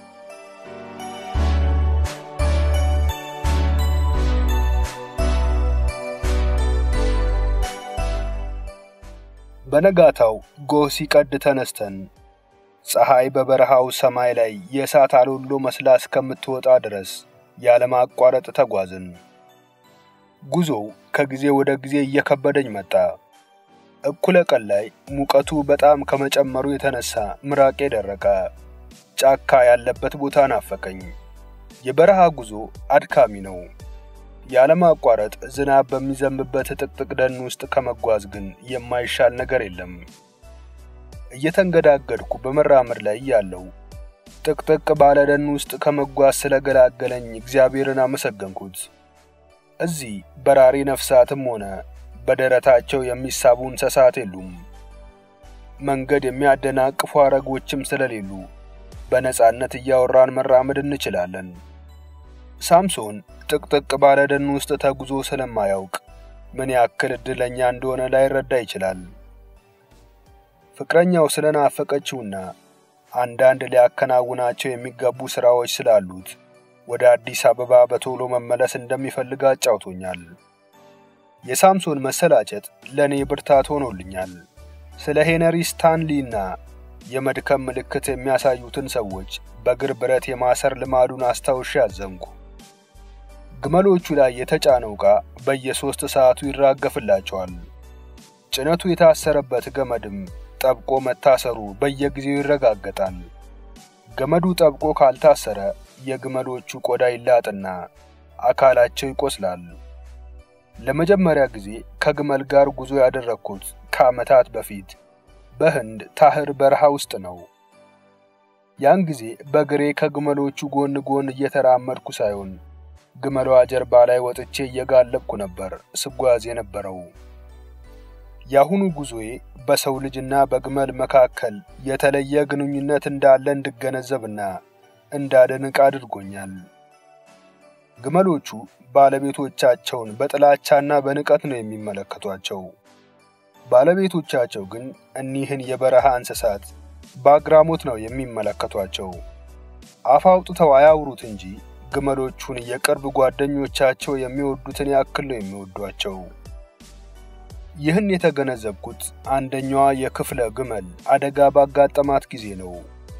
በነጋታው ጎህ ሲቀድ ተነስተን ፀሐይ በበረሃው ሰማይ ላይ የእሳት አሎሎ መስላ እስከምትወጣ ድረስ ያለማቋረጥ ተጓዝን። ጉዞው ከጊዜ ወደ ጊዜ እየከበደኝ መጣ። እኩለ ቀን ላይ ሙቀቱ በጣም ከመጨመሩ የተነሳ ምራቄ ደረቀ። ጫካ ያለበት ቦታ ናፈቀኝ። የበረሃ ጉዞ አድካሚ ነው። ያለማቋረጥ ዝናብ በሚዘንብበት ጥቅጥቅ ደን ውስጥ ከመጓዝ ግን የማይሻል ነገር የለም። እየተንገዳገድኩ በመራመድ ላይ ያለው ጥቅጥቅ ባለ ደን ውስጥ ከመጓዝ ስለገላገለኝ እግዚአብሔርን አመሰገንኩት። እዚህ በራሪ ነፍሳትም ሆነ በደረታቸው የሚሳቡ እንስሳት የሉም። መንገድ የሚያደናቅፉ አረጎችም ስለሌሉ በነጻነት እያወራን መራመድ እንችላለን። ሳምሶን ጥቅጥቅ ባለ ደን ውስጥ ተጉዞ ስለማያውቅ ምን ያክል እድለኛ እንደሆነ ላይረዳ ይችላል። ፍቅረኛው ስለናፈቀችውና አንዳንድ ሊያከናውናቸው የሚገቡ ስራዎች ስላሉት ወደ አዲስ አበባ በቶሎ መመለስ እንደሚፈልግ አጫውቶኛል። የሳምሶን መሰላቸት ለኔ ብርታት ሆኖልኛል። ስለ ሄነሪ ስታንሊና የመድከም ምልክት የሚያሳዩትን ሰዎች በእግር ብረት የማሰር ልማዱን አስታውሼ አዘንኩ። ግመሎቹ ላይ የተጫነው ዕቃ በየ3 ሰዓቱ ይራገፍላቸዋል። ጭነቱ የታሰረበት ገመድም ጠብቆ መታሰሩ በየጊዜው ይረጋገጣል። ገመዱ ጠብቆ ካልታሰረ የግመሎቹ ቆዳ ይላጥና አካላቸው ይቆስላል። ለመጀመሪያ ጊዜ ከግመል ጋር ጉዞ ያደረኩት ከዓመታት በፊት በህንድ ታህር በረሃ ውስጥ ነው። ያን ጊዜ በግሬ ከግመሎቹ ጎን እየተራመድኩ ሳይሆን ግመሏ ጀርባ ላይ ወጥቼ እየጋለብኩ ነበር ስጓዝ የነበረው። ያሁኑ ጉዞዬ በሰው ልጅና በግመል መካከል የተለየ ግንኙነት እንዳለ እንድገነዘብና እንዳደንቅ አድርጎኛል። ግመሎቹ ባለቤቶቻቸውን በጥላቻና በንቀት ነው የሚመለከቷቸው። ባለቤቶቻቸው ግን እኒህን የበረሃ እንስሳት በአግራሞት ነው የሚመለከቷቸው። አፍ አውጥተው አያውሩት እንጂ ግመሎቹን የቅርብ ጓደኞቻቸው የሚወዱትን ያክል ነው የሚወዷቸው። ይህን የተገነዘብኩት አንደኛዋ የክፍለ ግመል አደጋ ባጋጠማት ጊዜ ነው።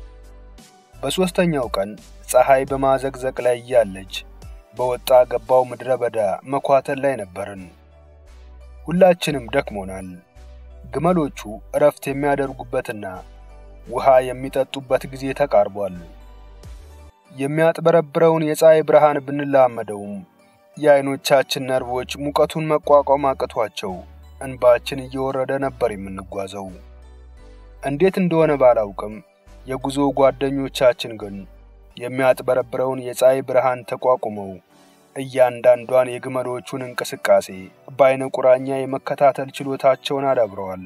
በሶስተኛው ቀን ፀሐይ በማዘግዘቅ ላይ ያለች በወጣ ገባው ምድረ በዳ መኳተል ላይ ነበርን። ሁላችንም ደክሞናል። ግመሎቹ እረፍት የሚያደርጉበትና ውሃ የሚጠጡበት ጊዜ ተቃርቧል። የሚያጥበረብረውን የፀሐይ ብርሃን ብንላመደውም የአይኖቻችን ነርቮች ሙቀቱን መቋቋም አቅቷቸው እንባችን እየወረደ ነበር የምንጓዘው። እንዴት እንደሆነ ባላውቅም የጉዞ ጓደኞቻችን ግን የሚያጥበረብረውን የፀሐይ ብርሃን ተቋቁመው እያንዳንዷን የግመሎቹን እንቅስቃሴ በአይነ ቁራኛ የመከታተል ችሎታቸውን አዳብረዋል።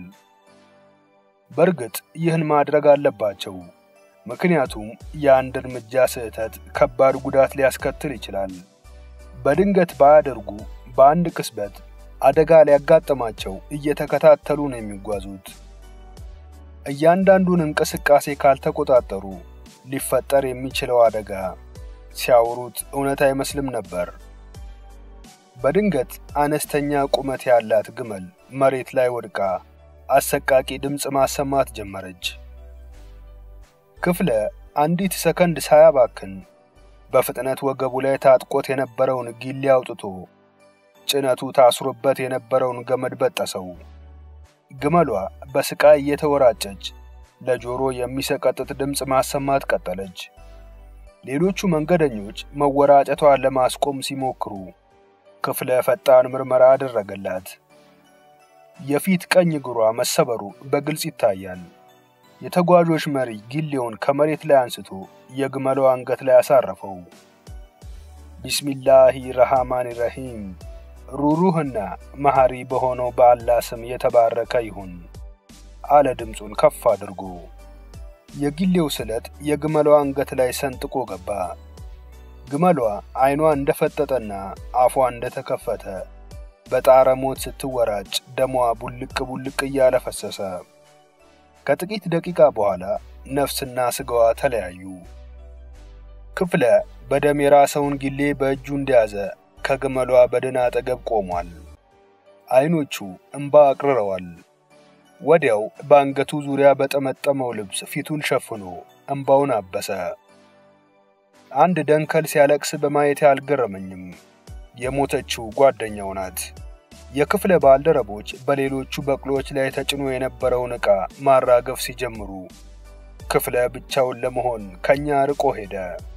በርግጥ ይህን ማድረግ አለባቸው። ምክንያቱም የአንድ እርምጃ ስህተት ከባድ ጉዳት ሊያስከትል ይችላል። በድንገት ባያደርጉ በአንድ ቅስበት አደጋ ሊያጋጥማቸው እየተከታተሉ ነው የሚጓዙት። እያንዳንዱን እንቅስቃሴ ካልተቆጣጠሩ ሊፈጠር የሚችለው አደጋ ሲያወሩት እውነት አይመስልም ነበር። በድንገት አነስተኛ ቁመት ያላት ግመል መሬት ላይ ወድቃ አሰቃቂ ድምጽ ማሰማት ጀመረች። ክፍለ አንዲት ሰከንድ ሳያባክን በፍጥነት ወገቡ ላይ ታጥቆት የነበረውን ጊሊ አውጥቶ ጭነቱ ታስሮበት የነበረውን ገመድ በጠሰው። ግመሏ በስቃይ እየተወራጨች ለጆሮ የሚሰቀጥጥ ድምጽ ማሰማት ቀጠለች። ሌሎቹ መንገደኞች መወራጨቷን ለማስቆም ሲሞክሩ ክፍለ ፈጣን ምርመራ አደረገላት። የፊት ቀኝ እግሯ መሰበሩ በግልጽ ይታያል። የተጓዦች መሪ ጊሌውን ከመሬት ላይ አንስቶ የግመሏ አንገት ላይ አሳረፈው። ቢስሚላሂ ረህማን ረሂም ሩሩህና መሐሪ በሆነው በአላህ ስም የተባረከ ይሁን አለ ድምጹን ከፍ አድርጎ። የጊሌው ስለት የግመሏ አንገት ላይ ሰንጥቆ ገባ። ግመሏ አይኗ እንደፈጠጠና አፏ እንደተከፈተ በጣረ ሞት ስትወራጭ ደሟ ቡልቅ ቡልቅ እያለ ፈሰሰ። ከጥቂት ደቂቃ በኋላ ነፍስና ስጋዋ ተለያዩ። ክፍለ በደም የራሰውን ጊሌ በእጁ እንደያዘ ከግመሏ በደና አጠገብ ቆሟል። አይኖቹ እንባ አቅርረዋል። ወዲያው በአንገቱ ዙሪያ በጠመጠመው ልብስ ፊቱን ሸፍኖ እንባውን አበሰ። አንድ ደንከል ሲያለቅስ በማየት አልገረመኝም። የሞተችው ጓደኛው ናት። የክፍለ ባልደረቦች በሌሎቹ በቅሎች ላይ ተጭኖ የነበረውን ዕቃ ማራገፍ ሲጀምሩ ክፍለ ብቻውን ለመሆን ከኛ ርቆ ሄደ።